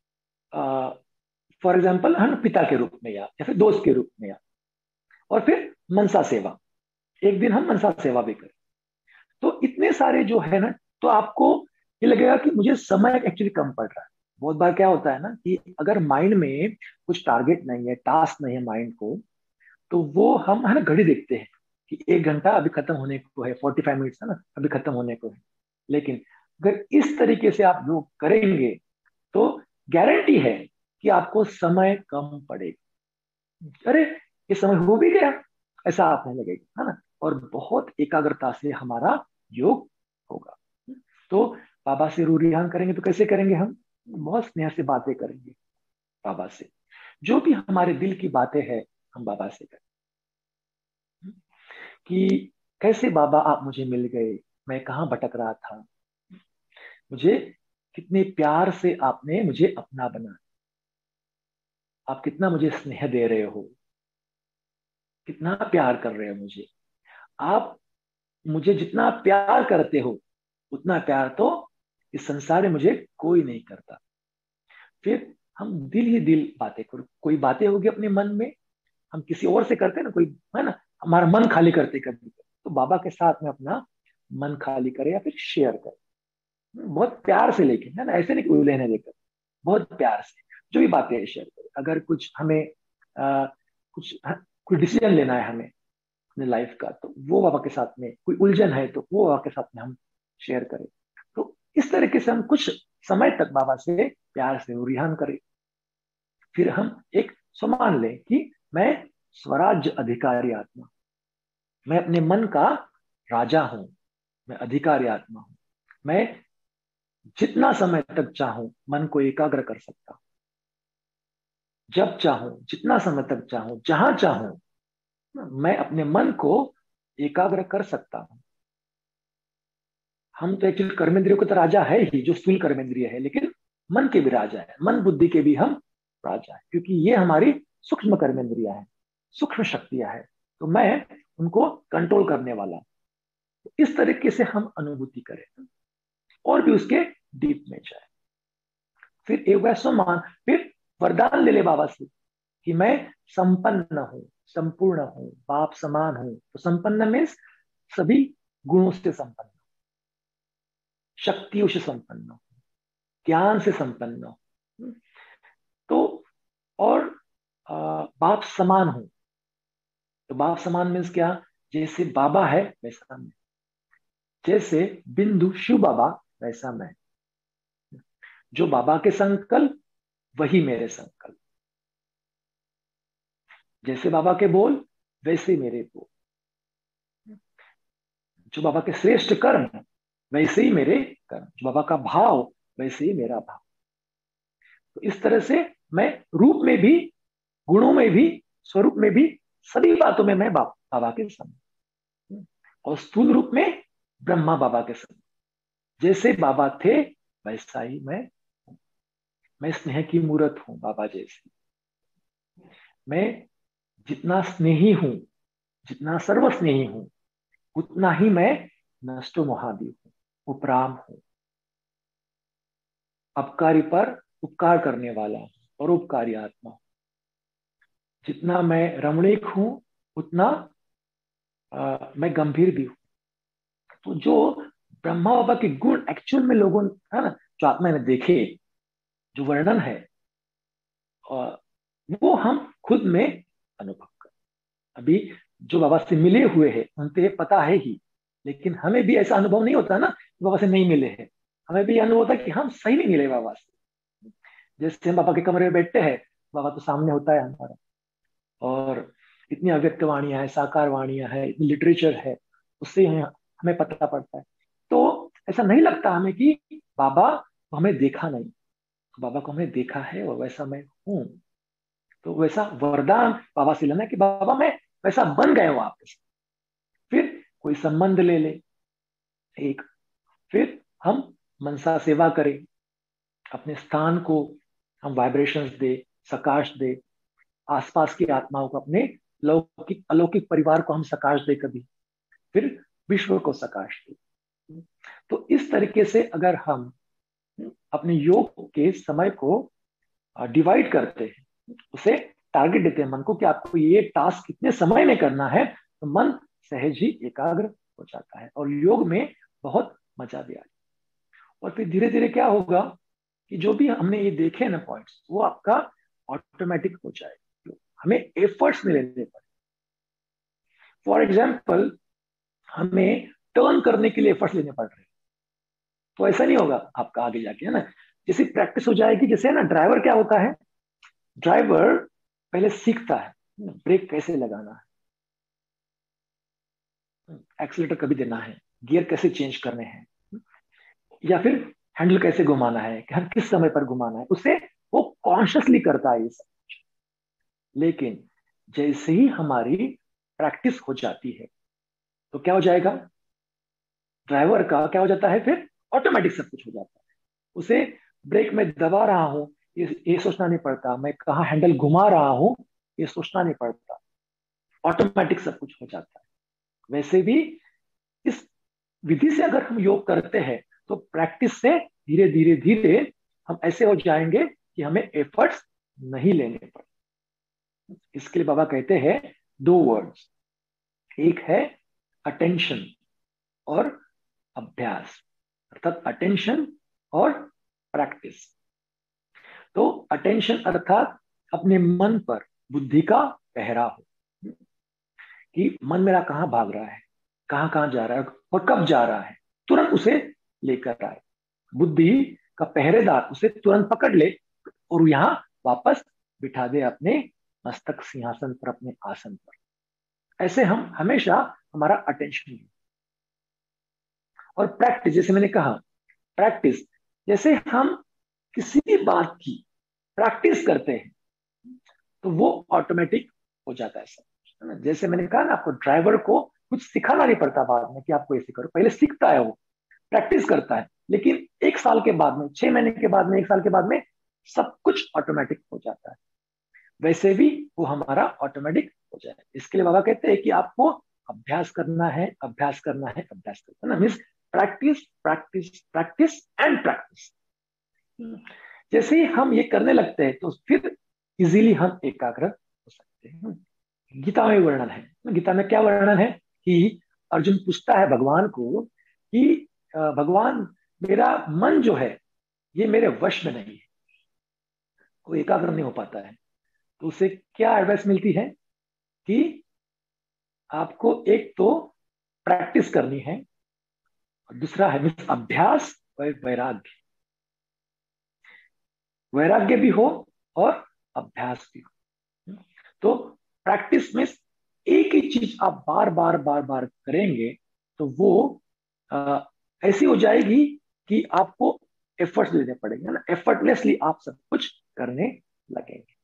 फॉर एग्जाम्पल हम पिता के रूप में या फिर दोस्त के रूप में, और फिर मनसा सेवा, एक दिन हम मनसा सेवा भी करें। तो इतने सारे जो है ना, तो आपको ये लगेगा कि मुझे समय एक्चुअली कम पड़ रहा है। बहुत बार क्या होता है ना कि अगर माइंड में कुछ टारगेट नहीं है, टास्क नहीं है माइंड को, तो वो हम है ना घड़ी देखते हैं कि 1 घंटा अभी खत्म होने को है, 45 मिनट्स है ना, अभी खत्म होने को है। लेकिन अगर इस तरीके से आप योग करेंगे तो गारंटी है कि आपको समय कम पड़ेगा। अरे ये समय हो भी गया, ऐसा आपने लगेगा, है ना। और बहुत एकाग्रता से हमारा योग होगा। तो बाबा से रूरियान करेंगे तो कैसे करेंगे हम? बहुत स्नेह से बातें करेंगे बाबा से। जो भी हमारे दिल की बातें हैं हम बाबा से करें कि कैसे बाबा आप मुझे मिल गए, मैं कहाँ भटक रहा था, मुझे कितने प्यार से आपने मुझे अपना बना, आप कितना मुझे स्नेह दे रहे हो, कितना प्यार कर रहे हो मुझे। आप मुझे जितना प्यार करते हो उतना प्यार तो इस संसार में मुझे कोई नहीं करता। फिर हम दिल ही दिल बातें करो, कोई बातें होगी अपने मन में, हम किसी और से करते हैं ना कोई, है ना, हमारा मन खाली करते कभी, तो बाबा के साथ में अपना मन खाली करे या फिर शेयर करे, बहुत प्यार से, लेकिन है ना, ऐसे नहीं कोई लेने देकर, बहुत प्यार से जो भी बातें है शेयर करें। अगर कुछ हमें आ, कुछ कोई डिसीजन लेना है हमें अपने लाइफ का, तो वो बाबा के साथ में, कोई उलझन है तो वो बाबा के साथ में हम शेयर करें। तो इस तरीके से हम कुछ समय तक बाबा से प्यार से रिहान करें। फिर हम एक सम्मान लें कि मैं स्वराज्य अधिकारी आत्मा, मैं अपने मन का राजा हूं, मैं अधिकारी आत्मा हूं, मैं जितना समय तक चाहूं मन को एकाग्र कर सकता हूं, जब चाहूं, जितना समय तक चाहूं, जहां चाहूं मैं अपने मन को एकाग्र कर सकता हूं। हम तो एक्चुअली कर्मेंद्रियों के तो राजा है ही, जो स्थूल कर्मेंद्रिय है, लेकिन मन के भी राजा है, मन बुद्धि के भी हम राजा है, क्योंकि ये हमारी सूक्ष्म कर्मेंद्रिया है, सूक्ष्म शक्तियां है, तो मैं उनको कंट्रोल करने वाला। तो इस तरीके से हम अनुभूति करें और भी उसके डीप में जाए। फिर एक वैसा मान, फिर वरदान ले ले बाबा से कि मैं संपन्न हूं, संपूर्ण हूं, बाप समान हूं। तो संपन्न मीन्स सभी गुणों से संपन्न, शक्तियों से संपन्न हूं, ज्ञान से संपन्न हूं। तो और बाप समान हूं। तो बाप समान मीन्स क्या? जैसे बाबा है वैसा मैं, जैसे बिंदु शिव बाबा वैसा मैं, जो बाबा के संकल्प वही मेरे संकल्प, जैसे बाबा के बोल वैसे मेरे बोल, जो बाबा के श्रेष्ठ कर्म वैसे ही मेरे कर्म, जो बाबा का भाव वैसे ही मेरा भाव। तो इस तरह से मैं रूप में भी, गुणों में भी, स्वरूप में भी, सभी बातों में मैं बाबा के समान, और स्थूल रूप में ब्रह्मा बाबा के समान, जैसे बाबा थे वैसा ही मैं स्नेह की मूर्त हूं बाबा जैसी। मैं जितना स्नेही हूं, जितना सर्वस्नेही हूं, उतना ही मैं नष्टो महादेव हूं, उपराम हूं, अपकारी पर उपकार करने वाला हूं, परोपकारी आत्मा हूं। जितना मैं रमणीक हूं उतना मैं गंभीर भी हूं। तो जो ब्रह्मा बाबा के गुण एक्चुअल में लोगों, है ना, जो आत्मा ने देखे, जो वर्णन है, और वो हम खुद में अनुभव कर, अभी जो बाबा से मिले हुए हैं उनसे पता है ही, लेकिन हमें भी ऐसा अनुभव नहीं होता ना कि बाबा से नहीं मिले हैं। हमें भी अनुभव होता है कि हम सही नहीं मिले बाबा से। जैसे हम बाबा के कमरे में बैठते हैं, बाबा तो सामने होता है हमारा, और इतनी अव्यक्त वाणियां है, साकार वाणियां है, इतनी लिटरेचर है, उससे हमें पता पड़ता है। तो ऐसा नहीं लगता हमें कि बाबा को हमें देखा नहीं, बाबा को हमने देखा है और वैसा मैं हूं। तो वैसा वरदान बाबा से लेना कि बाबा मैं वैसा बन गया हूं आपके साथ। फिर कोई संबंध ले ले एक, फिर हम मनसा सेवा करें, अपने स्थान को हम वाइब्रेशंस दे, सकाश दे, आसपास की आत्माओं को, अपने लौकिक अलौकिक परिवार को हम सकाश दे कभी, फिर विश्व को सकाश दे। तो इस तरीके से अगर हम अपने योग के समय को डिवाइड करते हैं, उसे टारगेट देते हैं मन को कि आपको ये टास्क कितने समय में करना है, तो मन सहज ही एकाग्र हो जाता है और योग में बहुत मजा भी आता है। और फिर धीरे धीरे क्या होगा कि जो भी हमने ये देखे ना पॉइंट्स, वो आपका ऑटोमेटिक हो जाएगा, हमें एफर्ट्स नहीं लेने पड़े। फॉर एग्जाम्पल हमें टर्न करने के लिए एफर्ट्स लेने पड़ रहे हैं, तो ऐसा नहीं होगा आपका आगे जाके, है ना। जैसे प्रैक्टिस हो जाएगी, जैसे है ना, ड्राइवर क्या होता है, ड्राइवर पहले सीखता है ब्रेक कैसे लगाना है, एक्सीलेटर कभी देना है, गियर कैसे चेंज करने हैं, या फिर हैंडल कैसे घुमाना है, कि हम किस समय पर घुमाना है, उसे वो कॉन्शियसली करता है ये सब। लेकिन जैसे ही हमारी प्रैक्टिस हो जाती है तो क्या हो जाएगा, ड्राइवर का क्या हो जाता है, फिर ऑटोमेटिक सब कुछ हो जाता है। उसे ब्रेक में दबा रहा हूं, ये सोचना नहीं पड़ता, मैं कहाँ हैंडल घुमा रहा हूं ये सोचना नहीं पड़ता, ऑटोमेटिक सब कुछ हो जाता है। वैसे भी इस विधि से अगर हम योग करते हैं तो प्रैक्टिस से धीरे धीरे धीरे हम ऐसे हो जाएंगे कि हमें एफर्ट्स नहीं लेने पड़े। इसके लिए बाबा कहते हैं दो वर्ड्स, एक है अटेंशन और अभ्यास, अर्थात अटेंशन और प्रैक्टिस। तो अटेंशन अर्थात अपने मन पर बुद्धि का पहरा हो, कि मन मेरा कहाँ भाग रहा है, कहाँ कहाँ जा रहा है और कब जा रहा है, तुरंत उसे लेकर आए। बुद्धि का पहरेदार उसे तुरंत पकड़ ले और यहाँ वापस बिठा दे अपने मस्तक सिंहासन पर, अपने आसन पर। ऐसे हम हमेशा हमारा अटेंशन। और प्रैक्टिस, जैसे मैंने कहा, प्रैक्टिस जैसे हम किसी भी बात की प्रैक्टिस करते हैं तो वो ऑटोमेटिक हो जाता है सब, है ना। जैसे मैंने कहा ना, आपको ड्राइवर को कुछ सिखाना नहीं पड़ता बाद में कि आपको ऐसे करो, पहले सीखता है, वो प्रैक्टिस करता है, लेकिन एक साल के बाद में, 6 महीने के बाद में, एक साल के बाद में सब कुछ ऑटोमेटिक हो जाता है। वैसे भी वो हमारा ऑटोमेटिक हो जाए, इसके लिए बाबा कहते हैं कि आपको अभ्यास करना है, अभ्यास करना है, अभ्यास करना है, means practice practice practice and practice. जैसे ही हम ये करने लगते हैं तो फिर इजीली हम एकाग्र हो सकते हैं। गीता में वर्णन है, गीता में क्या वर्णन है कि अर्जुन पूछता है भगवान को कि भगवान, मेरा मन जो है ये मेरे वश में नहीं है, वो एकाग्र नहीं हो पाता है। तो उसे क्या एडवाइस मिलती है कि आपको एक तो प्रैक्टिस करनी है, और दूसरा है अभ्यास और वैराग्य, वैराग्य भी हो और अभ्यास भी हो। तो प्रैक्टिस में एक ही चीज आप बार बार बार बार करेंगे तो वो आ, ऐसी हो जाएगी कि आपको एफर्ट्स लेने पड़ेंगे ना, एफर्टलेसली आप सब कुछ करने लगेंगे।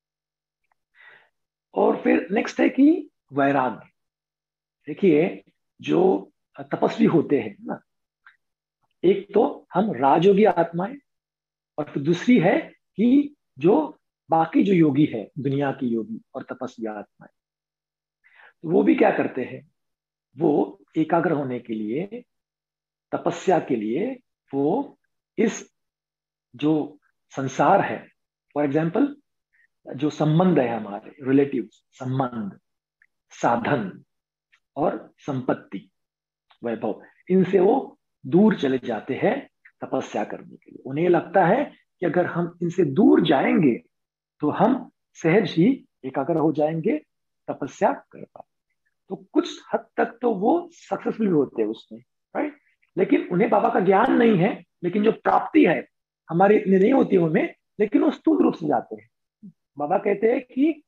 और फिर नेक्स्ट है कि वैराग्य। देखिए, जो तपस्वी होते हैं ना, एक तो हम राजयोगी आत्माएं, और फिर दूसरी है कि जो बाकी जो योगी है, दुनिया की योगी और तपस्वी आत्माएं, तो वो भी क्या करते हैं, वो एकाग्र होने के लिए, तपस्या के लिए, वो इस जो संसार है, फॉर एग्जाम्पल जो संबंध है हमारे रिलेटिव संबंध, साधन और संपत्ति, वैभव, इनसे वो दूर चले जाते हैं तपस्या करने के लिए। उन्हें लगता है कि अगर हम इनसे दूर जाएंगे तो हम सहज ही एकाग्र हो जाएंगे, तपस्या कर पाएंगे। तो कुछ हद तक तो वो सक्सेसफुल होते हैं उसमें, राइट। लेकिन उन्हें बाबा का ज्ञान नहीं है, लेकिन जो प्राप्ति है हमारी इतनी नहीं होती है उनमें, लेकिन वो स्थूल रूप से जाते हैं। बाबा कहते हैं कि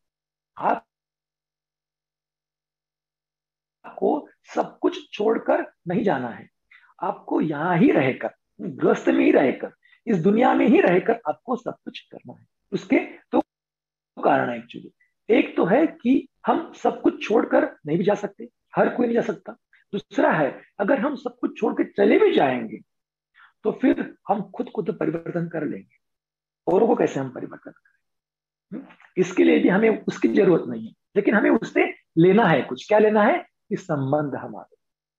आपको सब कुछ छोड़कर नहीं जाना है, आपको यहां ही रहकर, गृहस्थ में ही रहकर, इस दुनिया में ही रहकर आपको सब कुछ करना है। उसके तो कारण है एक्चुअली। एक तो है कि हम सब कुछ छोड़कर नहीं भी जा सकते, हर कोई नहीं जा सकता। दूसरा है, अगर हम सब कुछ छोड़ के चले भी जाएंगे तो फिर हम खुद को तो परिवर्तन कर लेंगे, औरों को कैसे हम परिवर्तन करें। इसके लिए भी हमें उसकी जरूरत नहीं है, लेकिन हमें उससे लेना है कुछ। क्या लेना है कि संबंध, हमारे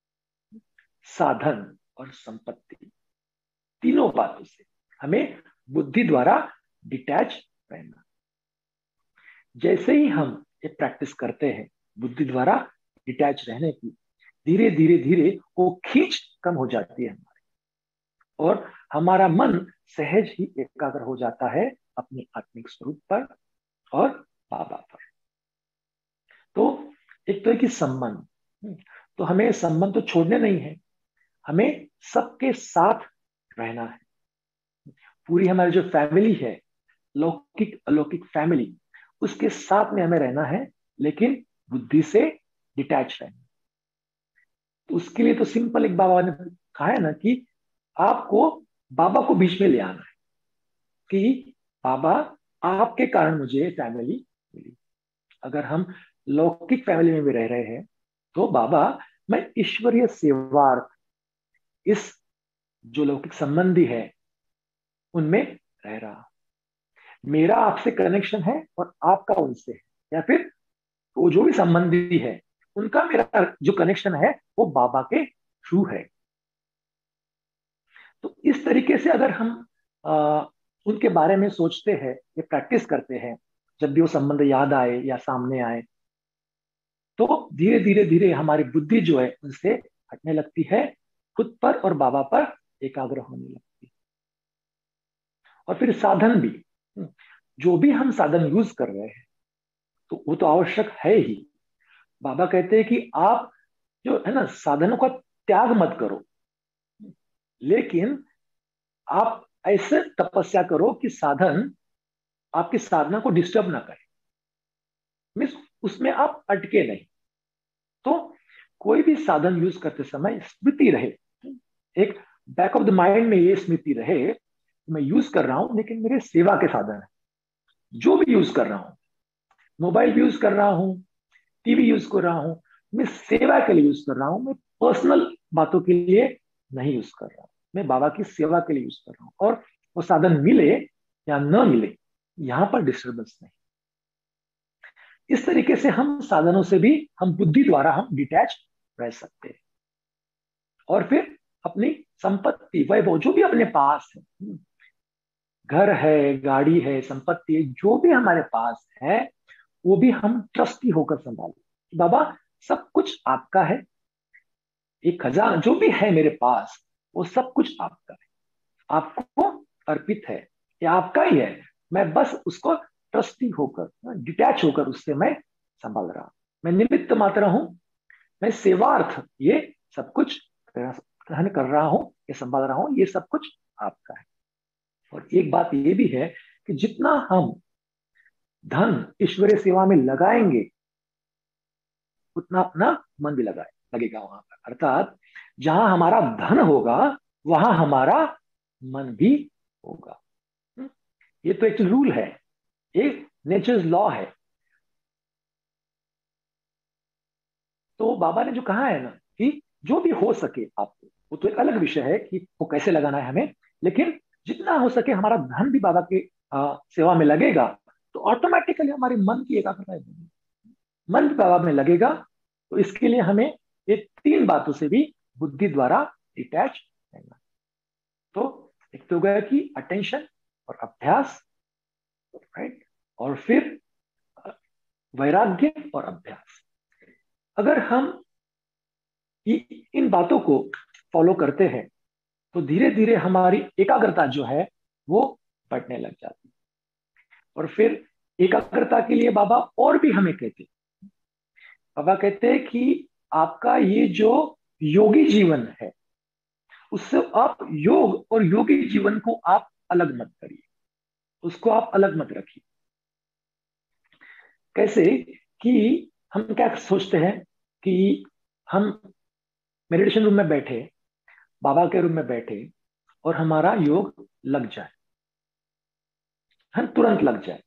साधन और संपत्ति, तीनों बातों से हमें बुद्धि द्वारा डिटैच रहना। जैसे ही हम ये प्रैक्टिस करते हैं बुद्धि द्वारा डिटैच रहने की, धीरे धीरे धीरे वो खींच कम हो जाती है हमारी, और हमारा मन सहज ही एकाग्र हो जाता है अपने आत्मिक स्वरूप पर और बाबा पर। तो एक तो है कि संबंध, तो हमें संबंध तो छोड़ने नहीं है, हमें सबके साथ रहना है। पूरी हमारी जो फैमिली है, लौकिक अलौकिक फैमिली, उसके साथ में हमें रहना है, लेकिन बुद्धि से डिटैच रहना। तो उसके लिए तो सिंपल एक बाबा ने कहा है ना कि आपको बाबा को बीच में ले आना है कि बाबा, आपके कारण मुझे फैमिली मिली। अगर हम लौकिक फैमिली में भी रह रहे हैं तो बाबा, मैं ईश्वरीय सेवार्थ, इस जो लौकिक संबंधी है उनमें रह रहा हूं। मेरा आपसे कनेक्शन है और आपका उनसे है, या फिर वो जो भी संबंधी है उनका मेरा जो कनेक्शन है वो बाबा के थ्रू है। तो इस तरीके से अगर हम उनके बारे में सोचते हैं या प्रैक्टिस करते हैं, जब भी वो संबंध याद आए या सामने आए, तो धीरे धीरे धीरे हमारी बुद्धि जो है उनसे हटने लगती है, खुद पर और बाबा पर एकाग्र होने लगती है। और फिर साधन भी, जो भी हम साधन यूज कर रहे हैं तो वो तो आवश्यक है ही। बाबा कहते हैं कि आप जो है ना साधनों का त्याग मत करो, लेकिन आप ऐसे तपस्या करो कि साधन आपकी साधना को डिस्टर्ब ना करे, मीन्स उसमें आप अटके नहीं। तो कोई भी साधन यूज करते समय स्मृति रहे, एक बैक ऑफ द माइंड में ये स्मृति रहे, मैं यूज कर रहा हूं लेकिन मेरे सेवा के साधन है। जो भी यूज कर रहा हूं, मोबाइल भी यूज कर रहा हूं, टीवी यूज कर रहा हूं, मैं सेवा के लिए यूज कर रहा हूं, मैं पर्सनल बातों के लिए नहीं यूज कर रहा हूं, मैं बाबा की सेवा के लिए यूज कर रहा हूं। और वो साधन मिले या न मिले, यहां पर डिस्टर्बेंस नहीं। इस तरीके से हम साधनों से भी, हम बुद्धि द्वारा हम डिटैच रह सकते हैं। और फिर अपनी संपत्ति वैभव जो भी अपने पास है, घर है, गाड़ी है, संपत्ति है, जो भी हमारे पास है, वो भी हम ट्रस्टी होकर संभालें। बाबा, सब कुछ आपका है, ये खजाना जो भी है मेरे पास, वो सब कुछ आपका है, आपको अर्पित है, ये आपका ही है। मैं बस उसको ट्रस्टी होकर, डिटैच होकर उससे मैं संभाल रहा हूं। मैं निमित्त मात्र हूं, मैं सेवार्थ ये सब कुछ ग्रहण कर रहा हूं, ये संभाल रहा हूं, ये सब कुछ आपका है। और एक बात ये भी है कि जितना हम धन ईश्वरीय सेवा में लगाएंगे, उतना अपना मन भी लगेगा वहां पर। अर्थात जहां हमारा धन होगा, वहां हमारा मन भी होगा। ये तो एक रूल है, एक नेचर्स लॉ है। तो बाबा ने जो कहा है ना कि जो भी हो सके आपको, वो तो एक अलग विषय है कि वो कैसे लगाना है हमें, लेकिन जितना हो सके हमारा धन भी बाबा के सेवा में लगेगा, तो ऑटोमेटिकली हमारे मन की एकाग्रता बढ़ेगी, मन भी बाबा में लगेगा। तो इसके लिए हमें ये तीन बातों से भी बुद्धि द्वारा डिटैच रहना। तो एक तो गया कि अटेंशन और अभ्यास, राइट, और फिर वैराग्य और अभ्यास। अगर हम इन बातों को फॉलो करते हैं तो धीरे धीरे हमारी एकाग्रता जो है वो बढ़ने लग जाती है। और फिर एकाग्रता के लिए बाबा और भी हमें कहते हैं, बाबा कहते हैं कि आपका ये जो योगी जीवन है, उससे आप योग और योगी जीवन को आप अलग मत करिए, उसको आप अलग मत रखिए। कैसे कि हम क्या सोचते हैं कि हम मेडिटेशन रूम में बैठे, बाबा के रूम में बैठे, और हमारा योग लग जाए, हम तुरंत लग जाए,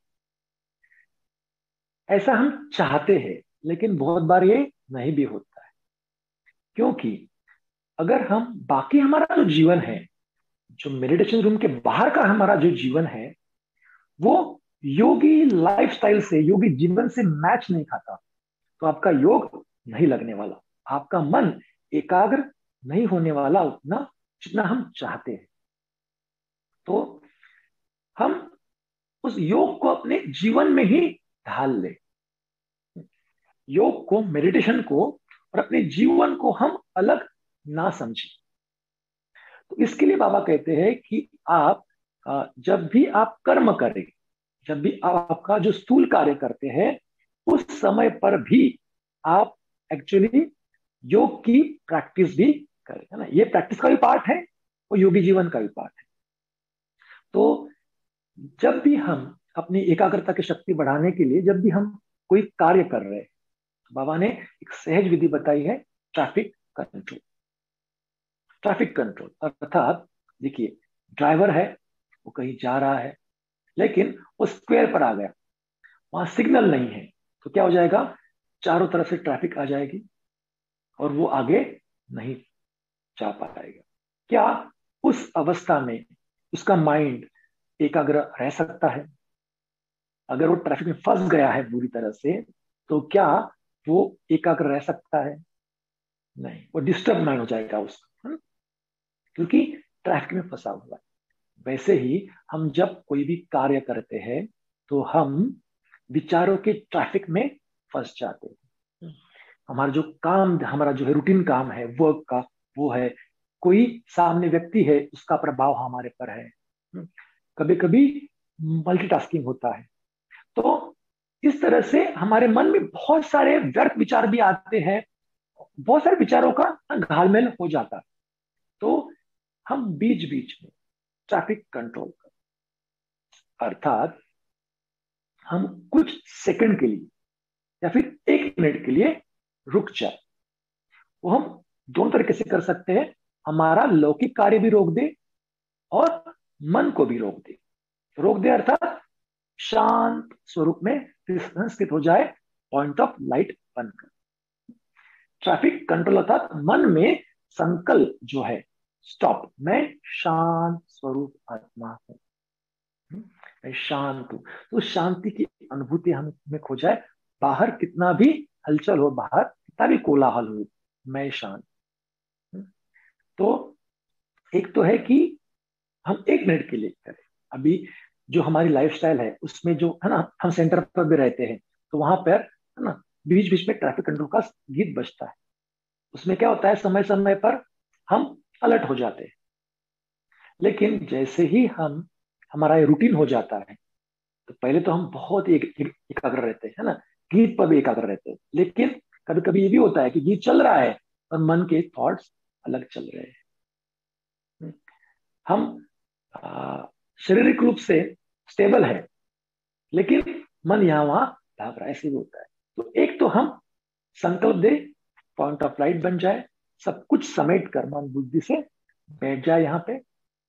ऐसा हम चाहते हैं, लेकिन बहुत बार ये नहीं भी होता है। क्योंकि अगर हम बाकी हमारा जो जीवन है, जो मेडिटेशन रूम के बाहर का हमारा जो जीवन है, वो योगी लाइफस्टाइल से, योगी जीवन से मैच नहीं खाता, तो आपका योग नहीं लगने वाला, आपका मन एकाग्र नहीं होने वाला उतना जितना हम चाहते हैं। तो हम उस योग को अपने जीवन में ही ढाल ले, योग को, मेडिटेशन को और अपने जीवन को हम अलग ना समझें। तो इसके लिए बाबा कहते हैं कि आप जब भी आप कर्म करें, जब भी आप आपका जो स्थूल कार्य करते हैं, उस समय पर भी आप एक्चुअली योग की प्रैक्टिस भी करें, है ना। ये प्रैक्टिस का भी पार्ट है और योगी जीवन का भी पार्ट है। तो जब भी हम अपनी एकाग्रता की शक्ति बढ़ाने के लिए जब भी हम कोई कार्य कर रहे हैं, बाबा ने एक सहज विधि बताई है, ट्रैफिक कंट्रोल। ट्रैफिक कंट्रोल अर्थात देखिए, ड्राइवर है, वो कहीं जा रहा है, लेकिन वो स्क्वायर पर आ गया, वहां सिग्नल नहीं है, तो क्या हो जाएगा, चारों तरफ से ट्रैफिक आ जाएगी और वो आगे नहीं जा पाएगा। क्या उस अवस्था में उसका माइंड एकाग्र रह सकता है? अगर वो ट्रैफिक में फंस गया है बुरी तरह से, तो क्या वो एकाग्र रह सकता है? नहीं, वो डिस्टर्ब माइंड हो जाएगा उसका, है ना? क्योंकि ट्रैफिक में फंसा हुआ है। वैसे ही हम जब कोई भी कार्य करते हैं तो हम विचारों के ट्रैफिक में फंस जाते हैं। हमारा जो काम, हमारा जो है रूटीन काम है वर्क का, वो है, कोई सामने व्यक्ति है उसका प्रभाव हमारे पर है, कभी कभी मल्टीटास्किंग होता है। तो इस तरह से हमारे मन में बहुत सारे व्यर्थ विचार भी आते हैं, बहुत सारे विचारों का घालमेल हो जाता है। तो हम बीच बीच में ट्रैफिक कंट्रोल कर, अर्थात हम कुछ सेकंड के लिए या फिर 1 मिनट के लिए रुक जाए। वो हम दोनों तरीके से कर सकते हैं, हमारा लौकिक कार्य भी रोक दे और मन को भी रोक दे। रोक दे अर्थात शांत स्वरूप में स्थित हो जाए, पॉइंट ऑफ लाइट बनकर। ट्रैफिक कंट्रोल अर्थात मन में संकल्प जो है, स्टॉप, मैं शांत स्वरूप आत्मा हूं, मैं शांत हूं। तो शांति की अनुभूति हमें खो जाए, बाहर कितना भी हलचल हो, बाहर कितना भी कोलाहल हो, मैं शांत हूं। तो एक तो है कि हम 1 मिनट के लिए करें। अभी जो हमारी लाइफस्टाइल है उसमें जो है ना, हम सेंटर पर भी रहते हैं, तो वहां पर है ना बीच बीच में ट्रैफिक कंट्रोल का गीत बजता है। उसमें क्या होता है, समय समय पर हम अलर्ट हो जाते हैं। लेकिन जैसे ही हम, हमारा रूटीन हो जाता है, तो पहले तो हम बहुत ही एकाग्र रहते हैं, है ना, गीत पर भी एकाग्र रहते हैं। लेकिन कभी कभी ये भी होता है कि गीत चल रहा है और मन के थॉट्स अलग चल रहे हैं। हम शारीरिक रूप से स्टेबल है, लेकिन मन यहाँ वहां भाग रहा है, ऐसे भी होता है। तो एक तो हम संकल्प दे, पॉइंट ऑफ लाइट बन जाए, सब कुछ समेट कर मन बुद्धि से बैठ जाए यहाँ पे,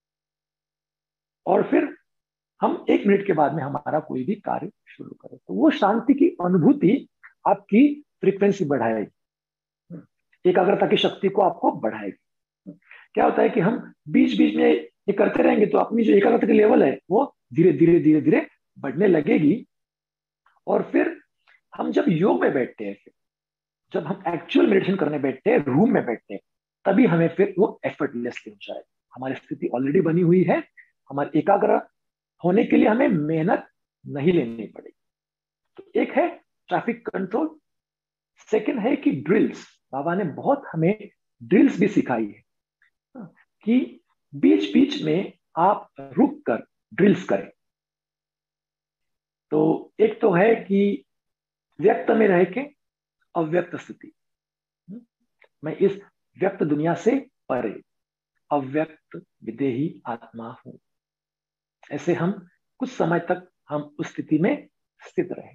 और फिर हम 1 मिनट के बाद में हमारा कोई भी कार्य शुरू करें, तो वो शांति की अनुभूति आपकी फ्रीक्वेंसी बढ़ाएगी, एकाग्रता की शक्ति को आपको बढ़ाएगी। क्या होता है कि हम बीच बीच में ये करते रहेंगे तो अपनी जो एकाग्रता की लेवल है वो धीरे धीरे धीरे धीरे बढ़ने लगेगी। और फिर हम जब योग में बैठते हैं, फिर जब हम एक्चुअल मेडिटेशन करने बैठते हैं, रूम में बैठते हैं, तभी हमें फिर वो एफर्टलेसली हो जाए। हमारी स्थिति ऑलरेडी बनी हुई है, हमारे एकाग्र होने के लिए हमें मेहनत नहीं लेनी पड़ेगी। तो एक है ट्रैफिक कंट्रोल, सेकंड है कि ड्रिल्स। बाबा ने बहुत हमें ड्रिल्स भी सिखाई है, कि बीच बीच में आप रुक कर ड्रिल्स करें। तो एक तो है कि व्यक्त में रह के अव्यक्त स्थिति, मैं इस व्यक्त दुनिया से परे अव्यक्त विदेही आत्मा हूं, ऐसे हम कुछ समय तक हम उस स्थिति में स्थित रहे।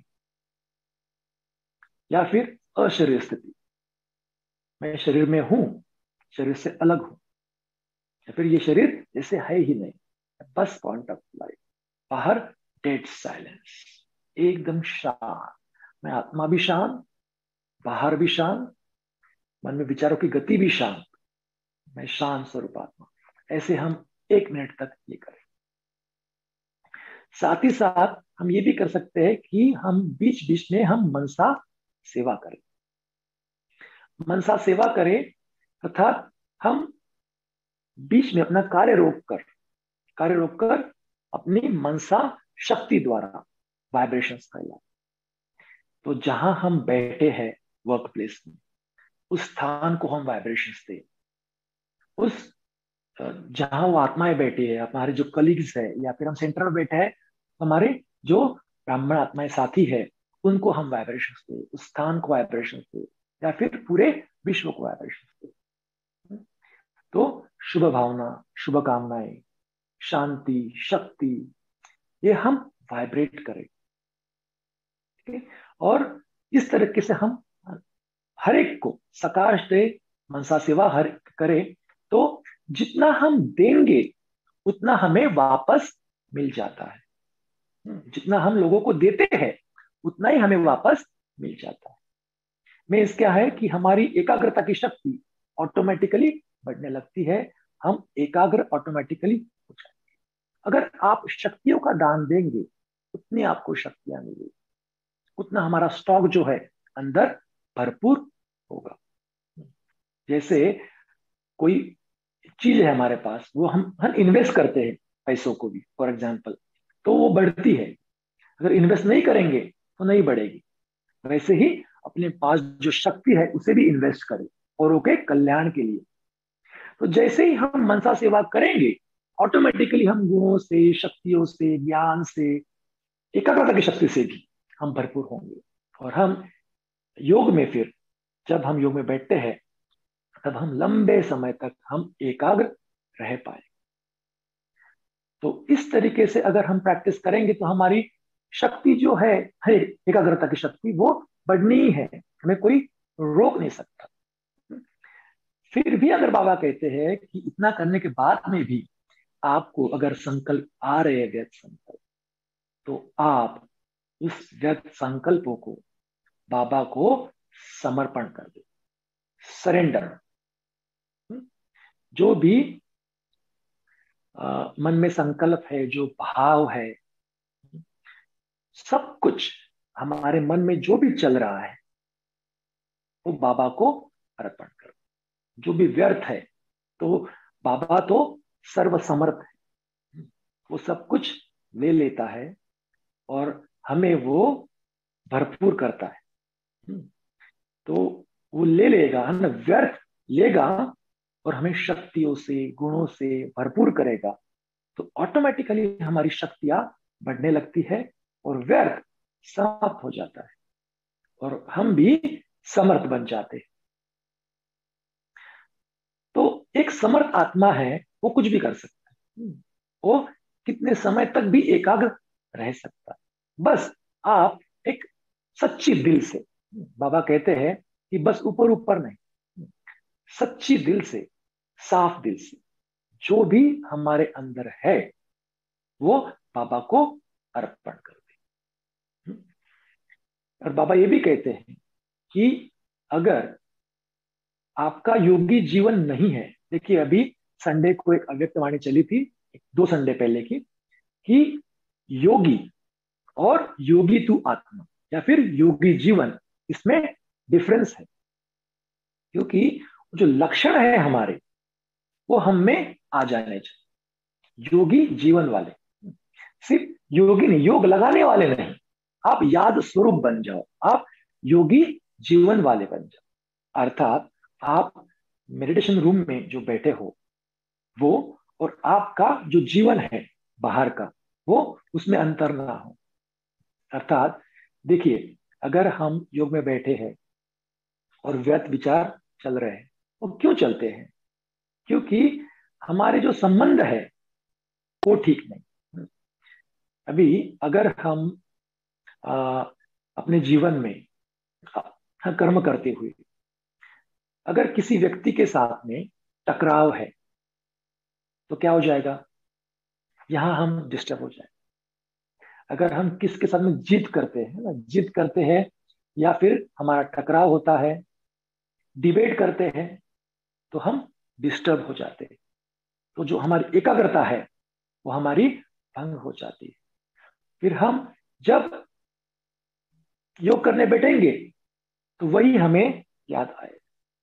या फिर अशरीर स्थिति, मैं शरीर में हूं, शरीर से अलग हूं, या फिर ये शरीर जैसे है ही नहीं, बस पॉइंट ऑफ लाइट, बाहर डेड साइलेंस, एकदम शांत, मैं आत्मा भी शांत, बाहर भी शांत, मन में विचारों की गति भी शांत, मैं शांत स्वरूप आत्मा। ऐसे हम 1 मिनट तक ये करें। साथ ही साथ हम ये भी कर सकते हैं कि हम बीच बीच में हम मनसा सेवा करें। मनसा सेवा करें अर्थात हम बीच में अपना कार्य रोककर अपनी मनसा शक्ति द्वारा वाइब्रेशंस फैलाए। तो जहां हम बैठे हैं वर्क प्लेस में, उस स्थान को हम वाइब्रेशंस दें। उस जहां वो आत्माएं बैठी है, हमारे जो कलीग्स है, या फिर हम सेंटर में बैठे हैं, हमारे जो ब्राह्मण आत्माएं साथी है, उनको हम वाइब्रेशन दे, उस स्थान को वाइब्रेशन दे, या फिर पूरे विश्व को वाइब्रेशन दे। तो शुभ भावना, शुभ कामनाएं, शांति, शक्ति, ये हम वाइब्रेट करें। ठीक है? और इस तरीके से हम हर एक को सकार दे, मनसा सेवा हर करें, तो जितना हम देंगे उतना हमें वापस मिल जाता है। जितना हम लोगों को देते हैं उतना ही हमें वापस मिल जाता है। मीन्स क्या है कि हमारी एकाग्रता की शक्ति ऑटोमेटिकली बढ़ने लगती है, हम एकाग्र ऑटोमेटिकली हो जाएंगे। अगर आप शक्तियों का दान देंगे उतनी आपको शक्तियां मिलेगी, उतना हमारा स्टॉक जो है अंदर भरपूर होगा। जैसे कोई चीज है हमारे पास, वो हम इन्वेस्ट करते हैं पैसों को भी, फॉर एग्जाम्पल, तो वो बढ़ती है। अगर इन्वेस्ट नहीं करेंगे तो नहीं बढ़ेगी। वैसे ही अपने पास जो शक्ति है उसे भी इन्वेस्ट करें औरों के कल्याण के लिए। तो जैसे ही हम मनसा सेवा करेंगे ऑटोमेटिकली हम गुणों से, शक्तियों से, ज्ञान से, एकाग्रता की शक्ति से भी हम भरपूर होंगे। और हम योग में फिर जब हम योग में बैठते हैं तब हम लंबे समय तक हम एकाग्र रह पाए। तो इस तरीके से अगर हम प्रैक्टिस करेंगे तो हमारी शक्ति जो है एकाग्रता की शक्ति, वो बढ़नी ही है, हमें कोई रोक नहीं सकता। फिर भी अगर बाबा कहते हैं कि इतना करने के बाद में भी आपको अगर संकल्प आ रहे हैं, व्यर्थ संकल्प, तो आप उस व्यर्थ संकल्पों को बाबा को समर्पण कर दे, सरेंडर। जो भी मन में संकल्प है, जो भाव है, सब कुछ हमारे मन में जो भी चल रहा है वो बाबा को अर्पण करो। जो भी व्यर्थ है तो बाबा तो सर्वसमर्थ है, वो सब कुछ ले लेता है और हमें वो भरपूर करता है। तो वो ले लेगा, हमें व्यर्थ लेगा और हमें शक्तियों से, गुणों से भरपूर करेगा। तो ऑटोमेटिकली हमारी शक्तियां बढ़ने लगती है और व्यर्थ समाप्त हो जाता है और हम भी समर्थ बन जाते हैं। तो एक समर्थ आत्मा है, वो कुछ भी कर सकता है, वो कितने समय तक भी एकाग्र रह सकता है। बस आप एक सच्ची दिल से, बाबा कहते हैं कि बस ऊपर ऊपर नहीं, सच्ची दिल से, साफ दिल से जो भी हमारे अंदर है वो बाबा को अर्पण कर दे। और बाबा ये भी कहते हैं कि अगर आपका योगी जीवन नहीं है, देखिए अभी संडे को एक अव्यक्त वाणी चली थी, 2 संडे पहले की, कि योगी और योगी तू आत्मा या फिर योगी जीवन, इसमें डिफरेंस है। क्योंकि जो लक्षण है हमारे वो हम में आ जाने चाहिए। योगी जीवन वाले, सिर्फ योगी नहीं, योग लगाने वाले नहीं, आप याद स्वरूप बन जाओ, आप योगी जीवन वाले बन जाओ। अर्थात आप मेडिटेशन रूम में जो बैठे हो वो और आपका जो जीवन है बाहर का, वो उसमें अंतर ना हो। अर्थात देखिए, अगर हम योग में बैठे हैं और व्यर्थ विचार चल रहे हैं, वो क्यों चलते हैं? क्योंकि हमारे जो संबंध है वो ठीक नहीं। अभी अगर हम आ, अपने जीवन में कर्म करते हुए अगर किसी व्यक्ति के साथ में टकराव है तो क्या हो जाएगा? यहां हम डिस्टर्ब हो जाए। अगर हम किसके साथ में जिद करते हैं ना, जिद करते हैं या फिर हमारा टकराव होता है, डिबेट करते हैं, तो हम डिस्टर्ब हो जाते हैं। तो जो हमारी एकाग्रता है वो हमारी भंग हो जाती है। फिर हम जब योग करने बैठेंगे तो वही हमें याद आए।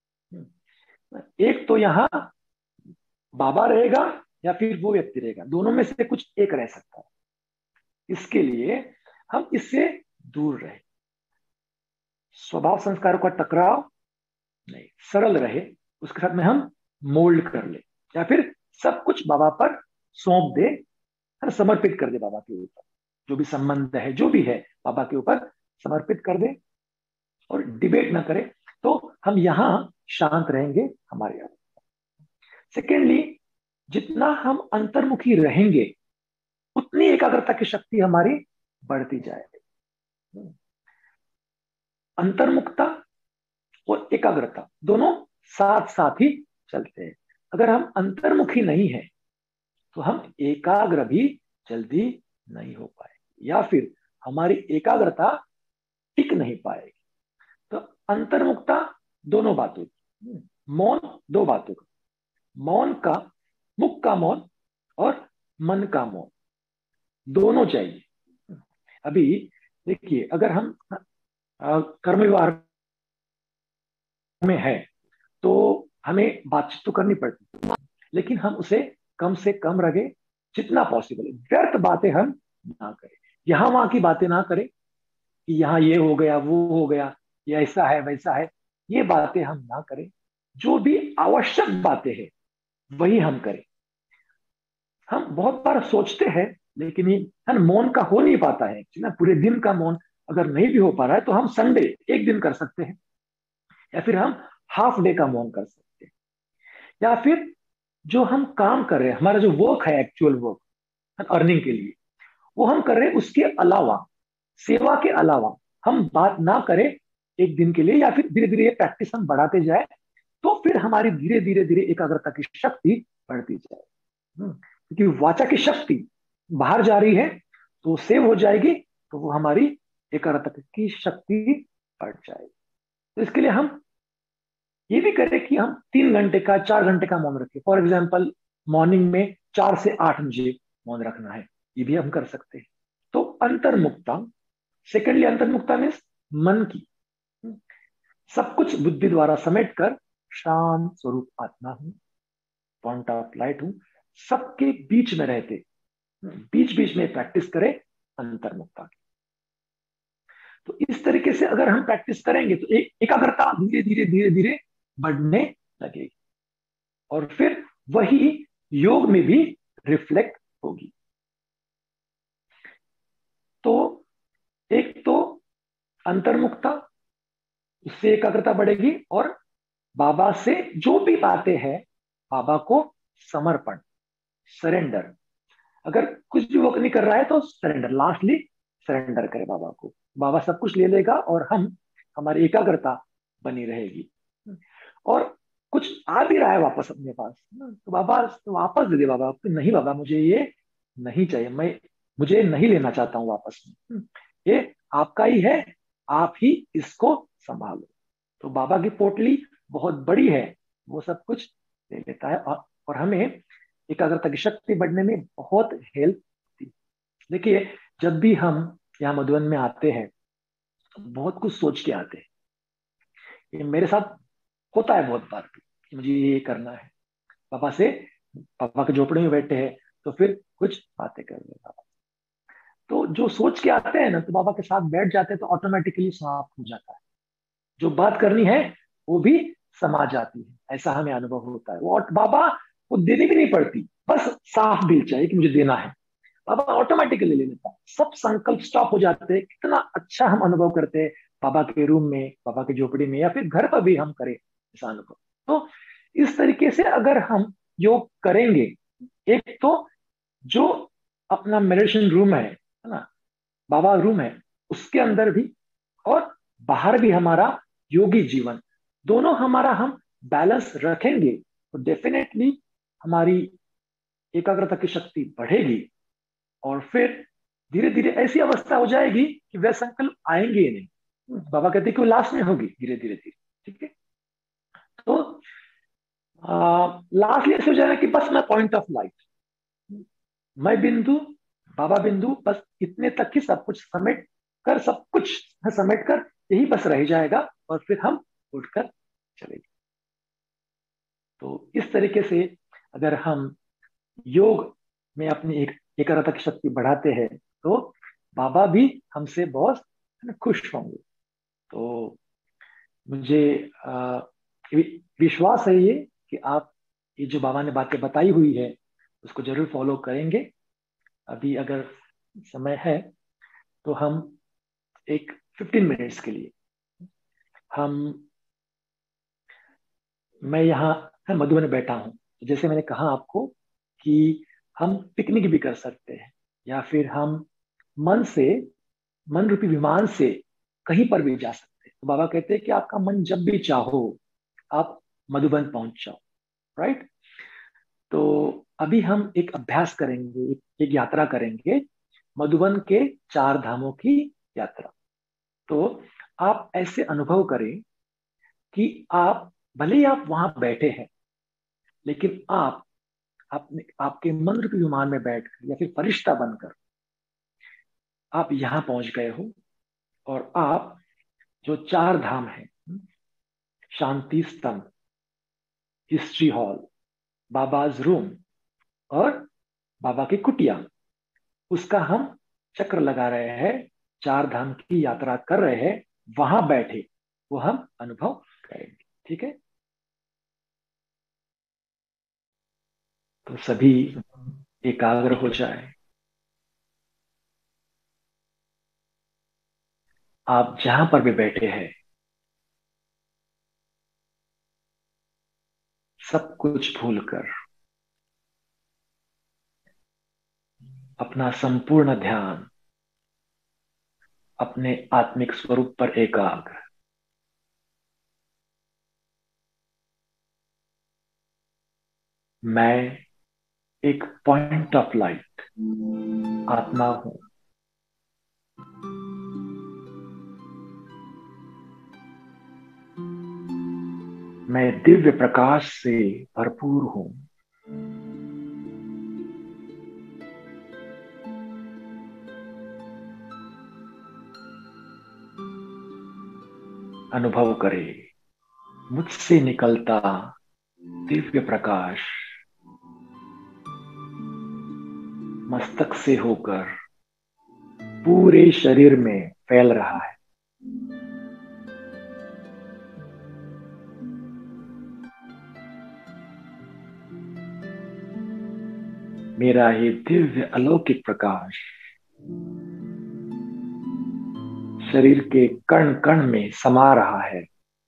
एक तो यहाँ बाबा रहेगा या फिर वो व्यक्ति रहेगा, दोनों में से कुछ एक रह सकता है। इसके लिए हम इससे दूर रहे, स्वभाव संस्कारों का टकराव नहीं, सरल रहे, उसके साथ में हम मोल्ड कर ले या फिर सब कुछ बाबा पर सौंप दे, समर्पित कर दे बाबा के ऊपर। जो भी संबंध है, जो भी है, बाबा के ऊपर समर्पित कर दें और डिबेट ना करें, तो हम यहाँ शांत रहेंगे हमारे यहाँ। सेकेंडली, जितना हम अंतर्मुखी रहेंगे उतनी एकाग्रता की शक्ति हमारी बढ़ती जाएगी। अंतर्मुखता और एकाग्रता दोनों साथ साथ ही चलते हैं। अगर हम अंतर्मुखी नहीं है तो हम एकाग्र भी जल्दी नहीं हो पाए, या फिर हमारी एकाग्रता टिक नहीं पाएगी। तो अंतर्मुखता दोनों बातों की, मौन दो बातों का, मौन का, मुख का मौन और मन का मौन दोनों चाहिए। अभी देखिए, अगर हम कर्म व्यवहार में है तो हमें बातचीत तो करनी पड़ती है, लेकिन हम उसे कम से कम रखें, जितना पॉसिबल है। व्यर्थ बातें हम ना करें, यहां वहां की बातें ना करें कि यहाँ ये हो गया, वो हो गया, ये ऐसा है वैसा है, ये बातें हम ना करें। जो भी आवश्यक बातें हैं वही हम करें। हम बहुत बार सोचते हैं, लेकिन ये है ना, मौन का हो नहीं पाता है ना, पूरे दिन का मौन अगर नहीं भी हो पा रहा है तो हम संडे एक दिन कर सकते हैं, या फिर हम हाफ डे का मौन कर सकते हैं, या फिर जो हम काम कर रहे हैं, हमारा जो वर्क है, एक्चुअल वर्क अर्निंग के लिए, वो हम कर रहे हैं, उसके अलावा, सेवा के अलावा हम बात ना करें एक दिन के लिए, या फिर धीरे धीरे ये प्रैक्टिस हम बढ़ाते जाए, तो फिर हमारी धीरे धीरे धीरे एकाग्रता की शक्ति बढ़ती जाए। क्योंकि वाचा की शक्ति बाहर जा रही है तो सेव हो जाएगी, तो वो हमारी एकाग्रता की शक्ति बढ़ जाएगी। तो इसके लिए हम ये भी करें कि हम 3 घंटे का, 4 घंटे का मौन रखें। फॉर एग्जाम्पल, मॉर्निंग में 4 से 8 मुझे मौन रखना है, ये भी हम कर सकते हैं। तो अंतर्मुक्ता, सेकेंडली अंतर्मुक्ता मीन्स मन की, सब कुछ बुद्धि द्वारा समेट कर शांत स्वरूप आत्मा हूं, पॉइंट ऑफ लाइट हूं, सबके बीच में रहते, बीच बीच में प्रैक्टिस करें अंतर्मुक्ता की। तो इस तरीके से अगर हम प्रैक्टिस करेंगे तो एकाग्रता धीरे धीरे धीरे धीरे बढ़ने लगेगी, और फिर वही योग में भी रिफ्लेक्ट होगी। तो एक तो अंतर्मुक्ता, उससे एकाग्रता बढ़ेगी, और बाबा से जो भी बातें हैं, बाबा को समर्पण, सरेंडर। अगर कुछ भी वर्क नहीं कर रहा है तो सरेंडर, लास्टली सरेंडर करें बाबा को, बाबा सब कुछ ले लेगा और हम, हमारी एकाग्रता बनी रहेगी। और कुछ आ भी रहा है वापस अपने पास, तो बाबा तो वापस दे दे बाबा, तो नहीं बाबा मुझे ये नहीं चाहिए, मुझे नहीं लेना चाहता हूं वापस में, ये आपका ही है, आप ही इसको संभालो। तो बाबा की पोटली बहुत बड़ी है, वो सब कुछ ले लेता है, और हमें एकाग्रता की शक्ति बढ़ने में बहुत हेल्प होती है। देखिए, जब भी हम यहाँ मधुबन में आते हैं तो बहुत कुछ सोच के आते हैं। ये मेरे साथ होता है बहुत बार कि मुझे ये करना है, पापा से, पापा के झोपड़े में बैठे हैं तो फिर कुछ बातें कर रहे हैं, तो जो सोच के आते हैं ना, तो बाबा के साथ बैठ जाते हैं तो ऑटोमेटिकली समाप्त हो जाता है, जो बात करनी है वो भी समा जाती है। ऐसा हमें अनुभव होता है। वो बाबा को देनी भी नहीं पड़ती, बस साफ बिल चाहिए कि मुझे देना है, बाबा ऑटोमेटिकली ले लेता है, सब संकल्प स्टॉप हो जाते हैं। कितना अच्छा हम अनुभव करते हैं बाबा के रूम में, बाबा की झोपड़ी में, या फिर घर पर भी हम करें ऐसा अनुभव। तो इस तरीके से अगर हम योग करेंगे, एक तो जो अपना मेडिटेशन रूम है ना, बाबा रूम है, उसके अंदर भी और बाहर भी हमारा योगी जीवन, दोनों हमारा हम बैलेंस रखेंगे तो डेफिनेटली हमारी एकाग्रता की शक्ति बढ़ेगी, और फिर धीरे धीरे ऐसी अवस्था हो जाएगी कि वह संकल्प आएंगे ही नहीं। बाबा कहते कि वो लास्ट में होगी धीरे धीरे धीरे। ठीक है, तो लास्ट ऐसे हो जाएगा कि बस मैं पॉइंट ऑफ लाइट, मैं बिंदु, बाबा बिंदु, बस इतने तक ही सब कुछ समेट कर, सब कुछ समेट कर यही बस रह जाएगा, और फिर हम उठकर चलेंगे। तो इस तरीके से अगर हम योग में अपनी एकाग्रता की शक्ति बढ़ाते हैं तो बाबा भी हमसे बहुत खुश होंगे। तो मुझे विश्वास है ये कि आप ये जो बाबा ने बातें बताई हुई है उसको जरूर फॉलो करेंगे। अभी अगर समय है तो हम एक 15 मिनट्स के लिए। हम मैं यहाँ मधुबन में बैठा हूँ, जैसे मैंने कहा आपको कि हम पिकनिक भी कर सकते हैं, या फिर हम मन से मन रूपी विमान से कहीं पर भी जा सकते हैं। तो बाबा कहते हैं कि आपका मन जब भी चाहो आप मधुबन पहुंच जाओ। राइट। तो अभी हम एक अभ्यास करेंगे, एक यात्रा करेंगे, मधुबन के 4 धामों की यात्रा। तो आप ऐसे अनुभव करें कि आप भले ही आप वहां बैठे हैं, लेकिन आप अपने आपके मन रूपी विमान में बैठकर या फिर फरिश्ता बनकर आप यहाँ पहुंच गए हो, और आप जो 4 धाम हैं, शांति स्तंभ, हिस्ट्री हॉल, बाबाज रूम और बाबा की कुटिया, उसका हम चक्र लगा रहे हैं, 4 धाम की यात्रा कर रहे हैं, वहां बैठे वो हम अनुभव करेंगे। ठीक है। तो सभी एकाग्र हो जाए। आप जहां पर भी बैठे हैं, सब कुछ भूलकर अपना संपूर्ण ध्यान अपने आत्मिक स्वरूप पर एकाग्र। मैं एक पॉइंट ऑफ लाइट आत्मा हूं। मैं दिव्य प्रकाश से भरपूर हूं। अनुभव करें मुझसे निकलता दिव्य प्रकाश मस्तक से होकर पूरे शरीर में फैल रहा है। मेरा ये दिव्य अलौकिक प्रकाश शरीर के कण कण में समा रहा है।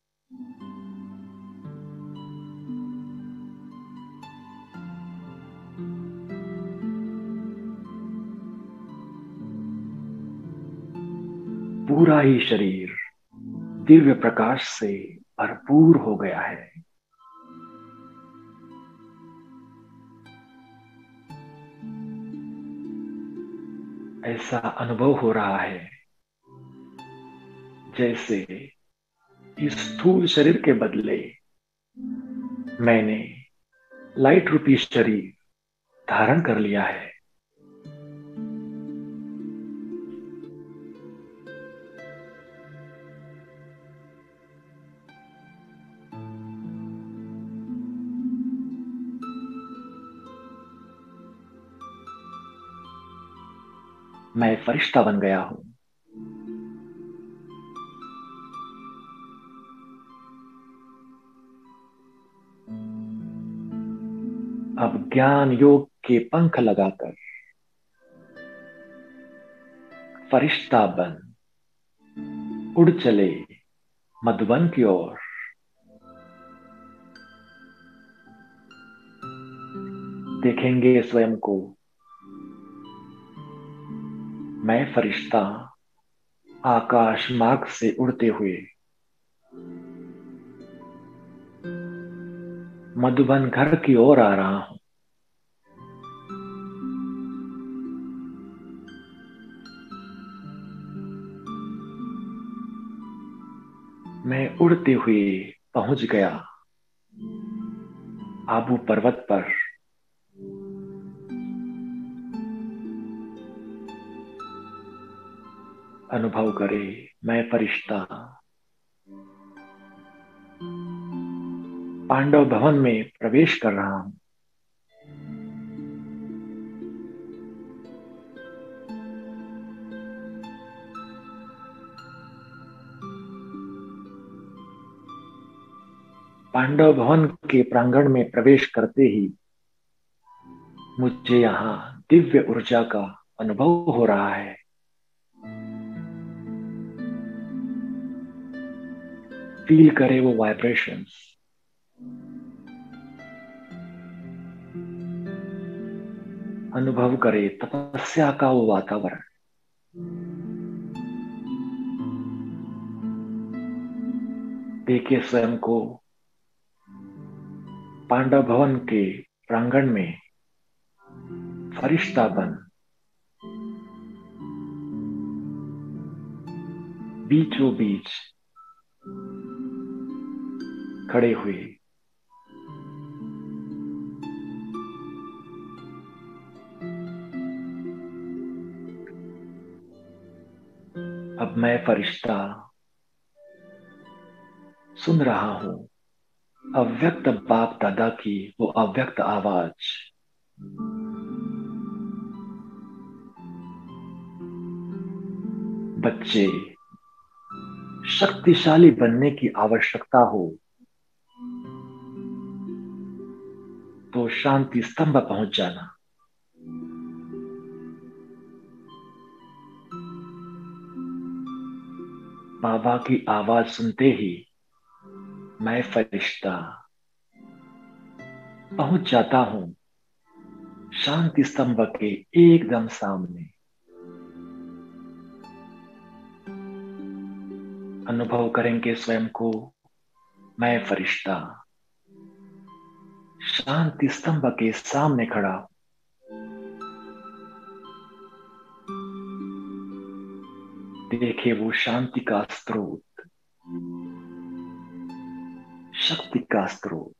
पूरा ही शरीर दिव्य प्रकाश से भरपूर हो गया है। ऐसा अनुभव हो रहा है जैसे इस स्थूल शरीर के बदले मैंने लाइट रूपी शरीर धारण कर लिया है। मैं फरिश्ता बन गया हूं। अब ज्ञान योग के पंख लगाकर फरिश्ता बन उड़ चले मधुबन की ओर। देखेंगे स्वयं को, मैं फरिश्ता आकाश मार्ग से उड़ते हुए मधुबन घर की ओर आ रहा हूं। मैं उड़ते हुए पहुंच गया आबू पर्वत पर। अनुभव करे मैं फरिश्ता पांडव भवन में प्रवेश कर रहा हूं। पांडव भवन के प्रांगण में प्रवेश करते ही मुझे यहाँ दिव्य ऊर्जा का अनुभव हो रहा है। फील करे वो वाइब्रेशंस, अनुभव करे तपस्या का वो वातावरण। देखे स्वयं को पांडव भवन के प्रांगण में फरिश्ता बन बीचों बीच खड़े हुए। अब मैं फरिश्ता सुन रहा हूं अव्यक्त बाप दादा की वो अव्यक्त आवाज। बच्चे, शक्तिशाली बनने की आवश्यकता हो तो शांति स्तंभ पहुंच जाना। बाबा की आवाज सुनते ही मैं फरिश्ता पहुंच जाता हूं शांति स्तंभ के एकदम सामने। अनुभव करेंगे स्वयं को मैं फरिश्ता शांति स्तंभ के सामने खड़ा। देखे वो शांति का स्रोत, शक्ति का स्रोत।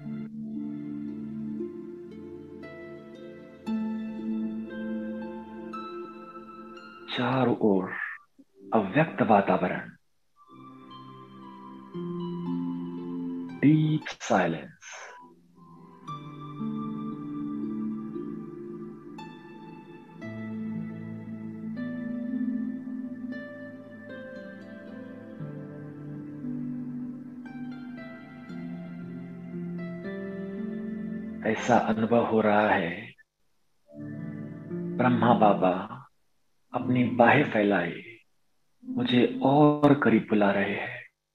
चारों ओर अव्यक्त वातावरण, डीप साइलेंस। ऐसा अनुभव हो रहा है ब्रह्मा बाबा अपनी बाहें फैलाए मुझे और करीब बुला रहे हैं।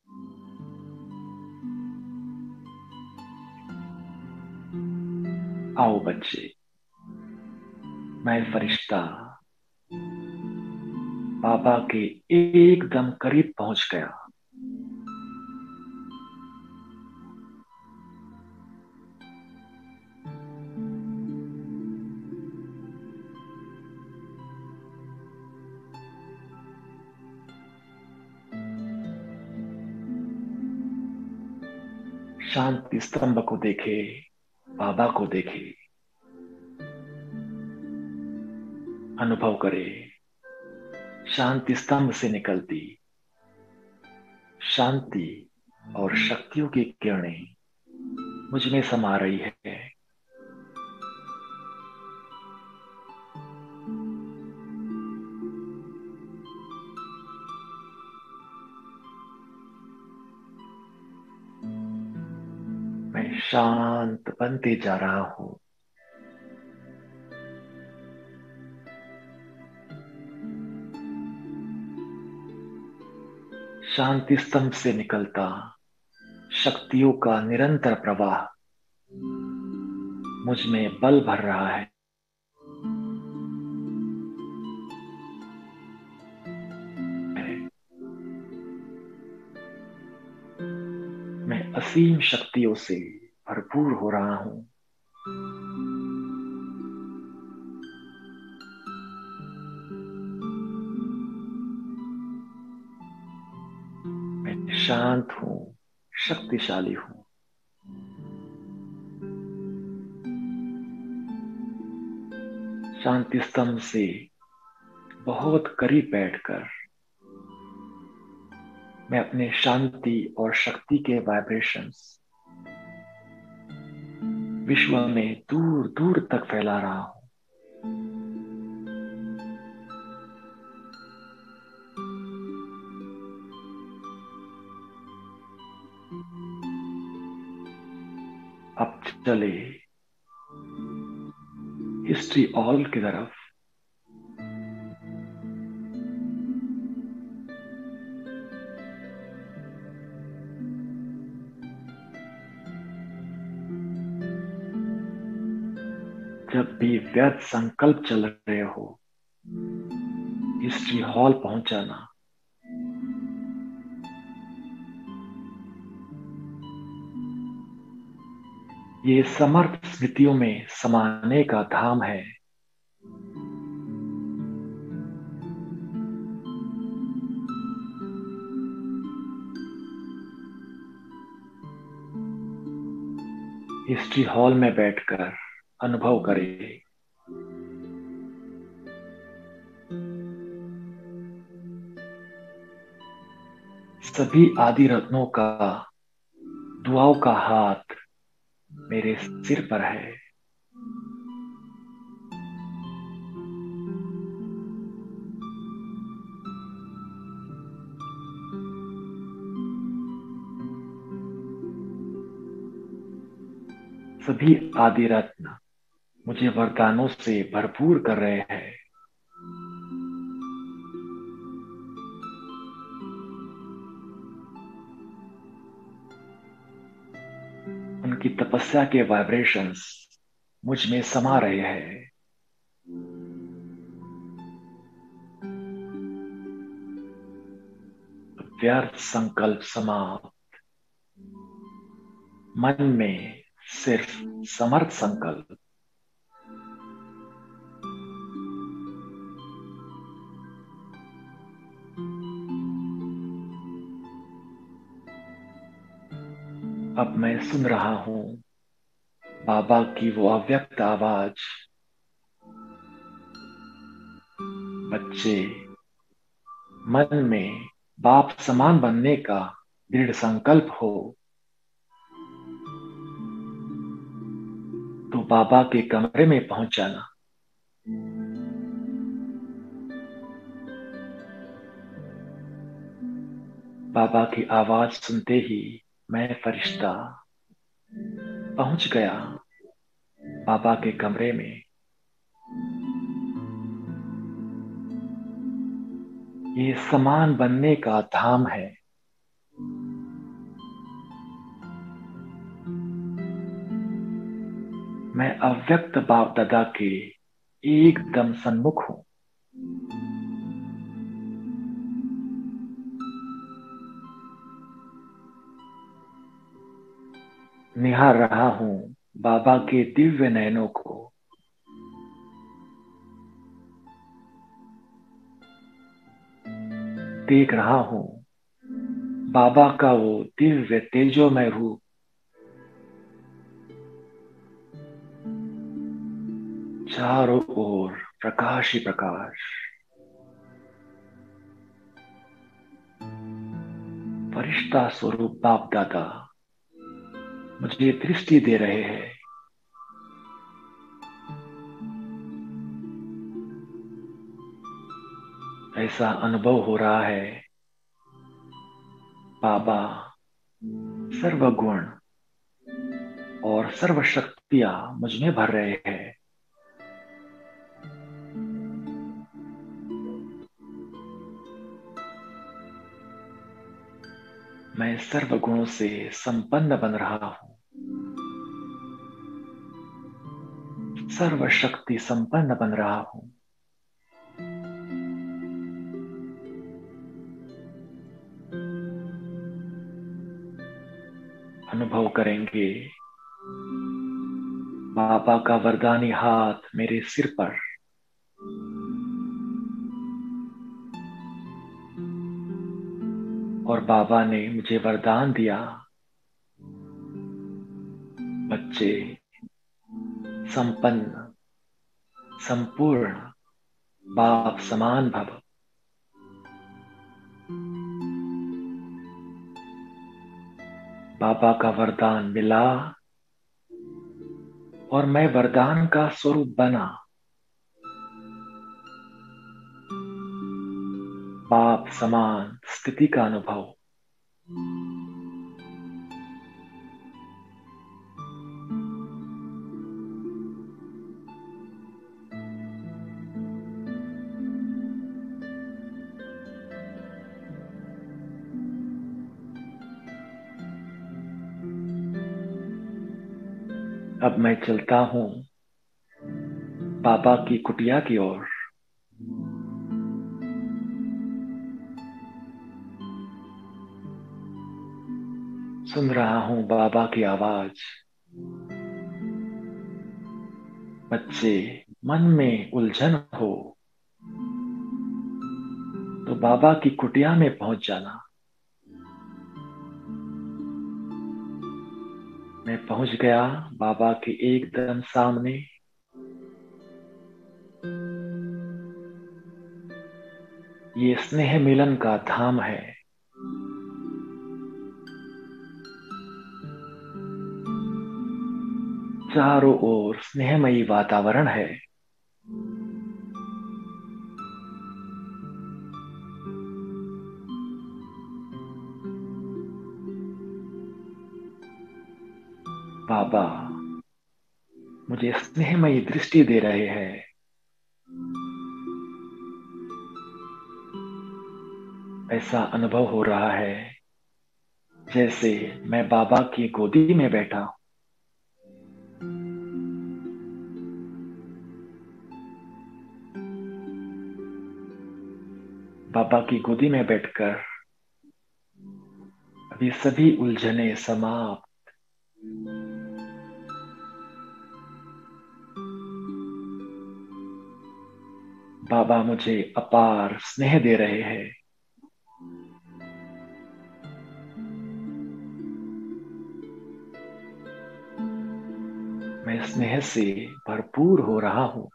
आओ बच्चे, मैं फरिश्ता बाबा के एकदम करीब पहुंच गया। शांति स्तंभ को देखे, बाबा को देखे, अनुभव करे शांति स्तंभ से निकलती शांति और शक्तियों की किरणें मुझ में समा रही है। मैं शांत बनते जा रहा हूं। शांति स्तंभ से निकलता शक्तियों का निरंतर प्रवाह मुझ में बल भर रहा है। मैं असीम शक्तियों से भरपूर हो रहा हूं। मैं शांत हूं, शक्तिशाली हूं। शांति स्तंभ से बहुत करीब बैठकर मैं अपने शांति और शक्ति के वाइब्रेशंस विश्व में दूर दूर तक फैला रहा हूं। अब चले हिस्ट्री ऑल की तरफ। सभी व्यर्थ संकल्प चल रहे हो, हिस्ट्री हॉल पहुंचाना। ये समर्थ स्मृतियों में समाने का धाम है। हिस्ट्री हॉल में बैठकर अनुभव करें। सभी आदि रत्नों का दुआओं का हाथ मेरे सिर पर है। सभी आदि रत्न मुझे वरदानों से भरपूर कर रहे हैं। उनकी तपस्या के वाइब्रेशंस मुझ में समा रहे हैं। व्यर्थ संकल्प समाप्त। मन में सिर्फ समर्थ संकल्प। अब मैं सुन रहा हूं बाबा की वो अव्यक्त आवाज। बच्चे, मन में बाप समान बनने का दृढ़ संकल्प हो तो बाबा के कमरे में पहुंच जाना। बाबा की आवाज सुनते ही मैं फरिश्ता पहुंच गया बाबा के कमरे में। ये समान बनने का धाम है। मैं अव्यक्त बाप दादा के एकदम सन्मुख हूं। निहार रहा हूं बाबा के दिव्य नयनों को। देख रहा हूं बाबा का वो दिव्य तेजोमय रूप। चारों ओर प्रकाश ही प्रकाश। फरिश्ता स्वरूप बाप दादा मुझे दृष्टि दे रहे हैं। ऐसा अनुभव हो रहा है बाबा सर्वगुण और सर्व शक्तियां मुझ में भर रहे हैं। मैं सर्व गुणों से संपन्न बन रहा हूं। सर्व शक्ति संपन्न बन रहा हूं। अनुभव करेंगे बाबा का वरदानी हाथ मेरे सिर पर। और बाबा ने मुझे वरदान दिया, बच्चे संपन्न संपूर्ण बाप समान भव। बाबा का वरदान मिला और मैं वरदान का स्वरूप बना। बाप समान स्थिति का अनुभव। अब मैं चलता हूं बाबा की कुटिया की ओर। सुन रहा हूं बाबा की आवाज। बच्चे, मन में उलझन हो तो बाबा की कुटिया में पहुंच जाना। मैं पहुंच गया बाबा के एकदम सामने। ये स्नेह मिलन का धाम है। चारों ओर स्नेहमयी वातावरण है। बाबा मुझे स्नेहमयी दृष्टि दे रहे हैं। ऐसा अनुभव हो रहा है जैसे मैं बाबा की गोदी में बैठा हूं। बाबा की गोदी में बैठकर अभी सभी उलझने समाप्त। बाबा मुझे अपार स्नेह दे रहे हैं। मैं स्नेह से भरपूर हो रहा हूं।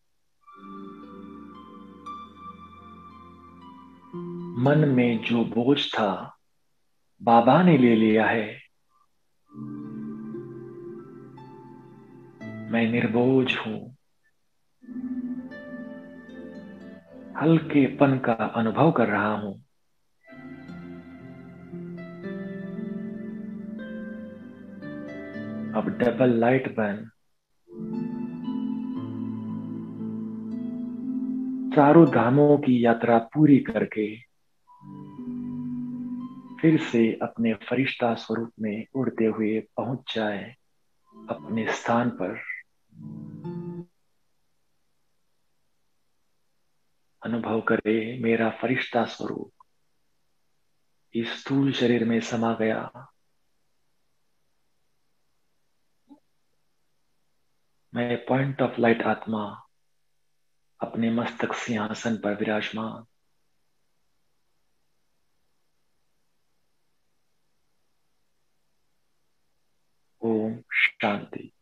मन में जो बोझ था बाबा ने ले लिया है। मैं निर्बोझ हूं। हल्केपन का अनुभव कर रहा हूं। अब डबल लाइट बन चारों धामों की यात्रा पूरी करके फिर से अपने फरिश्ता स्वरूप में उड़ते हुए पहुंच जाए अपने स्थान पर। अनुभव करे मेरा फरिश्ता स्वरूप इस स्थूल शरीर में समा गया। मैं पॉइंट ऑफ लाइट आत्मा अपने मस्तक सिंहासन पर विराजमान। ओम शांति।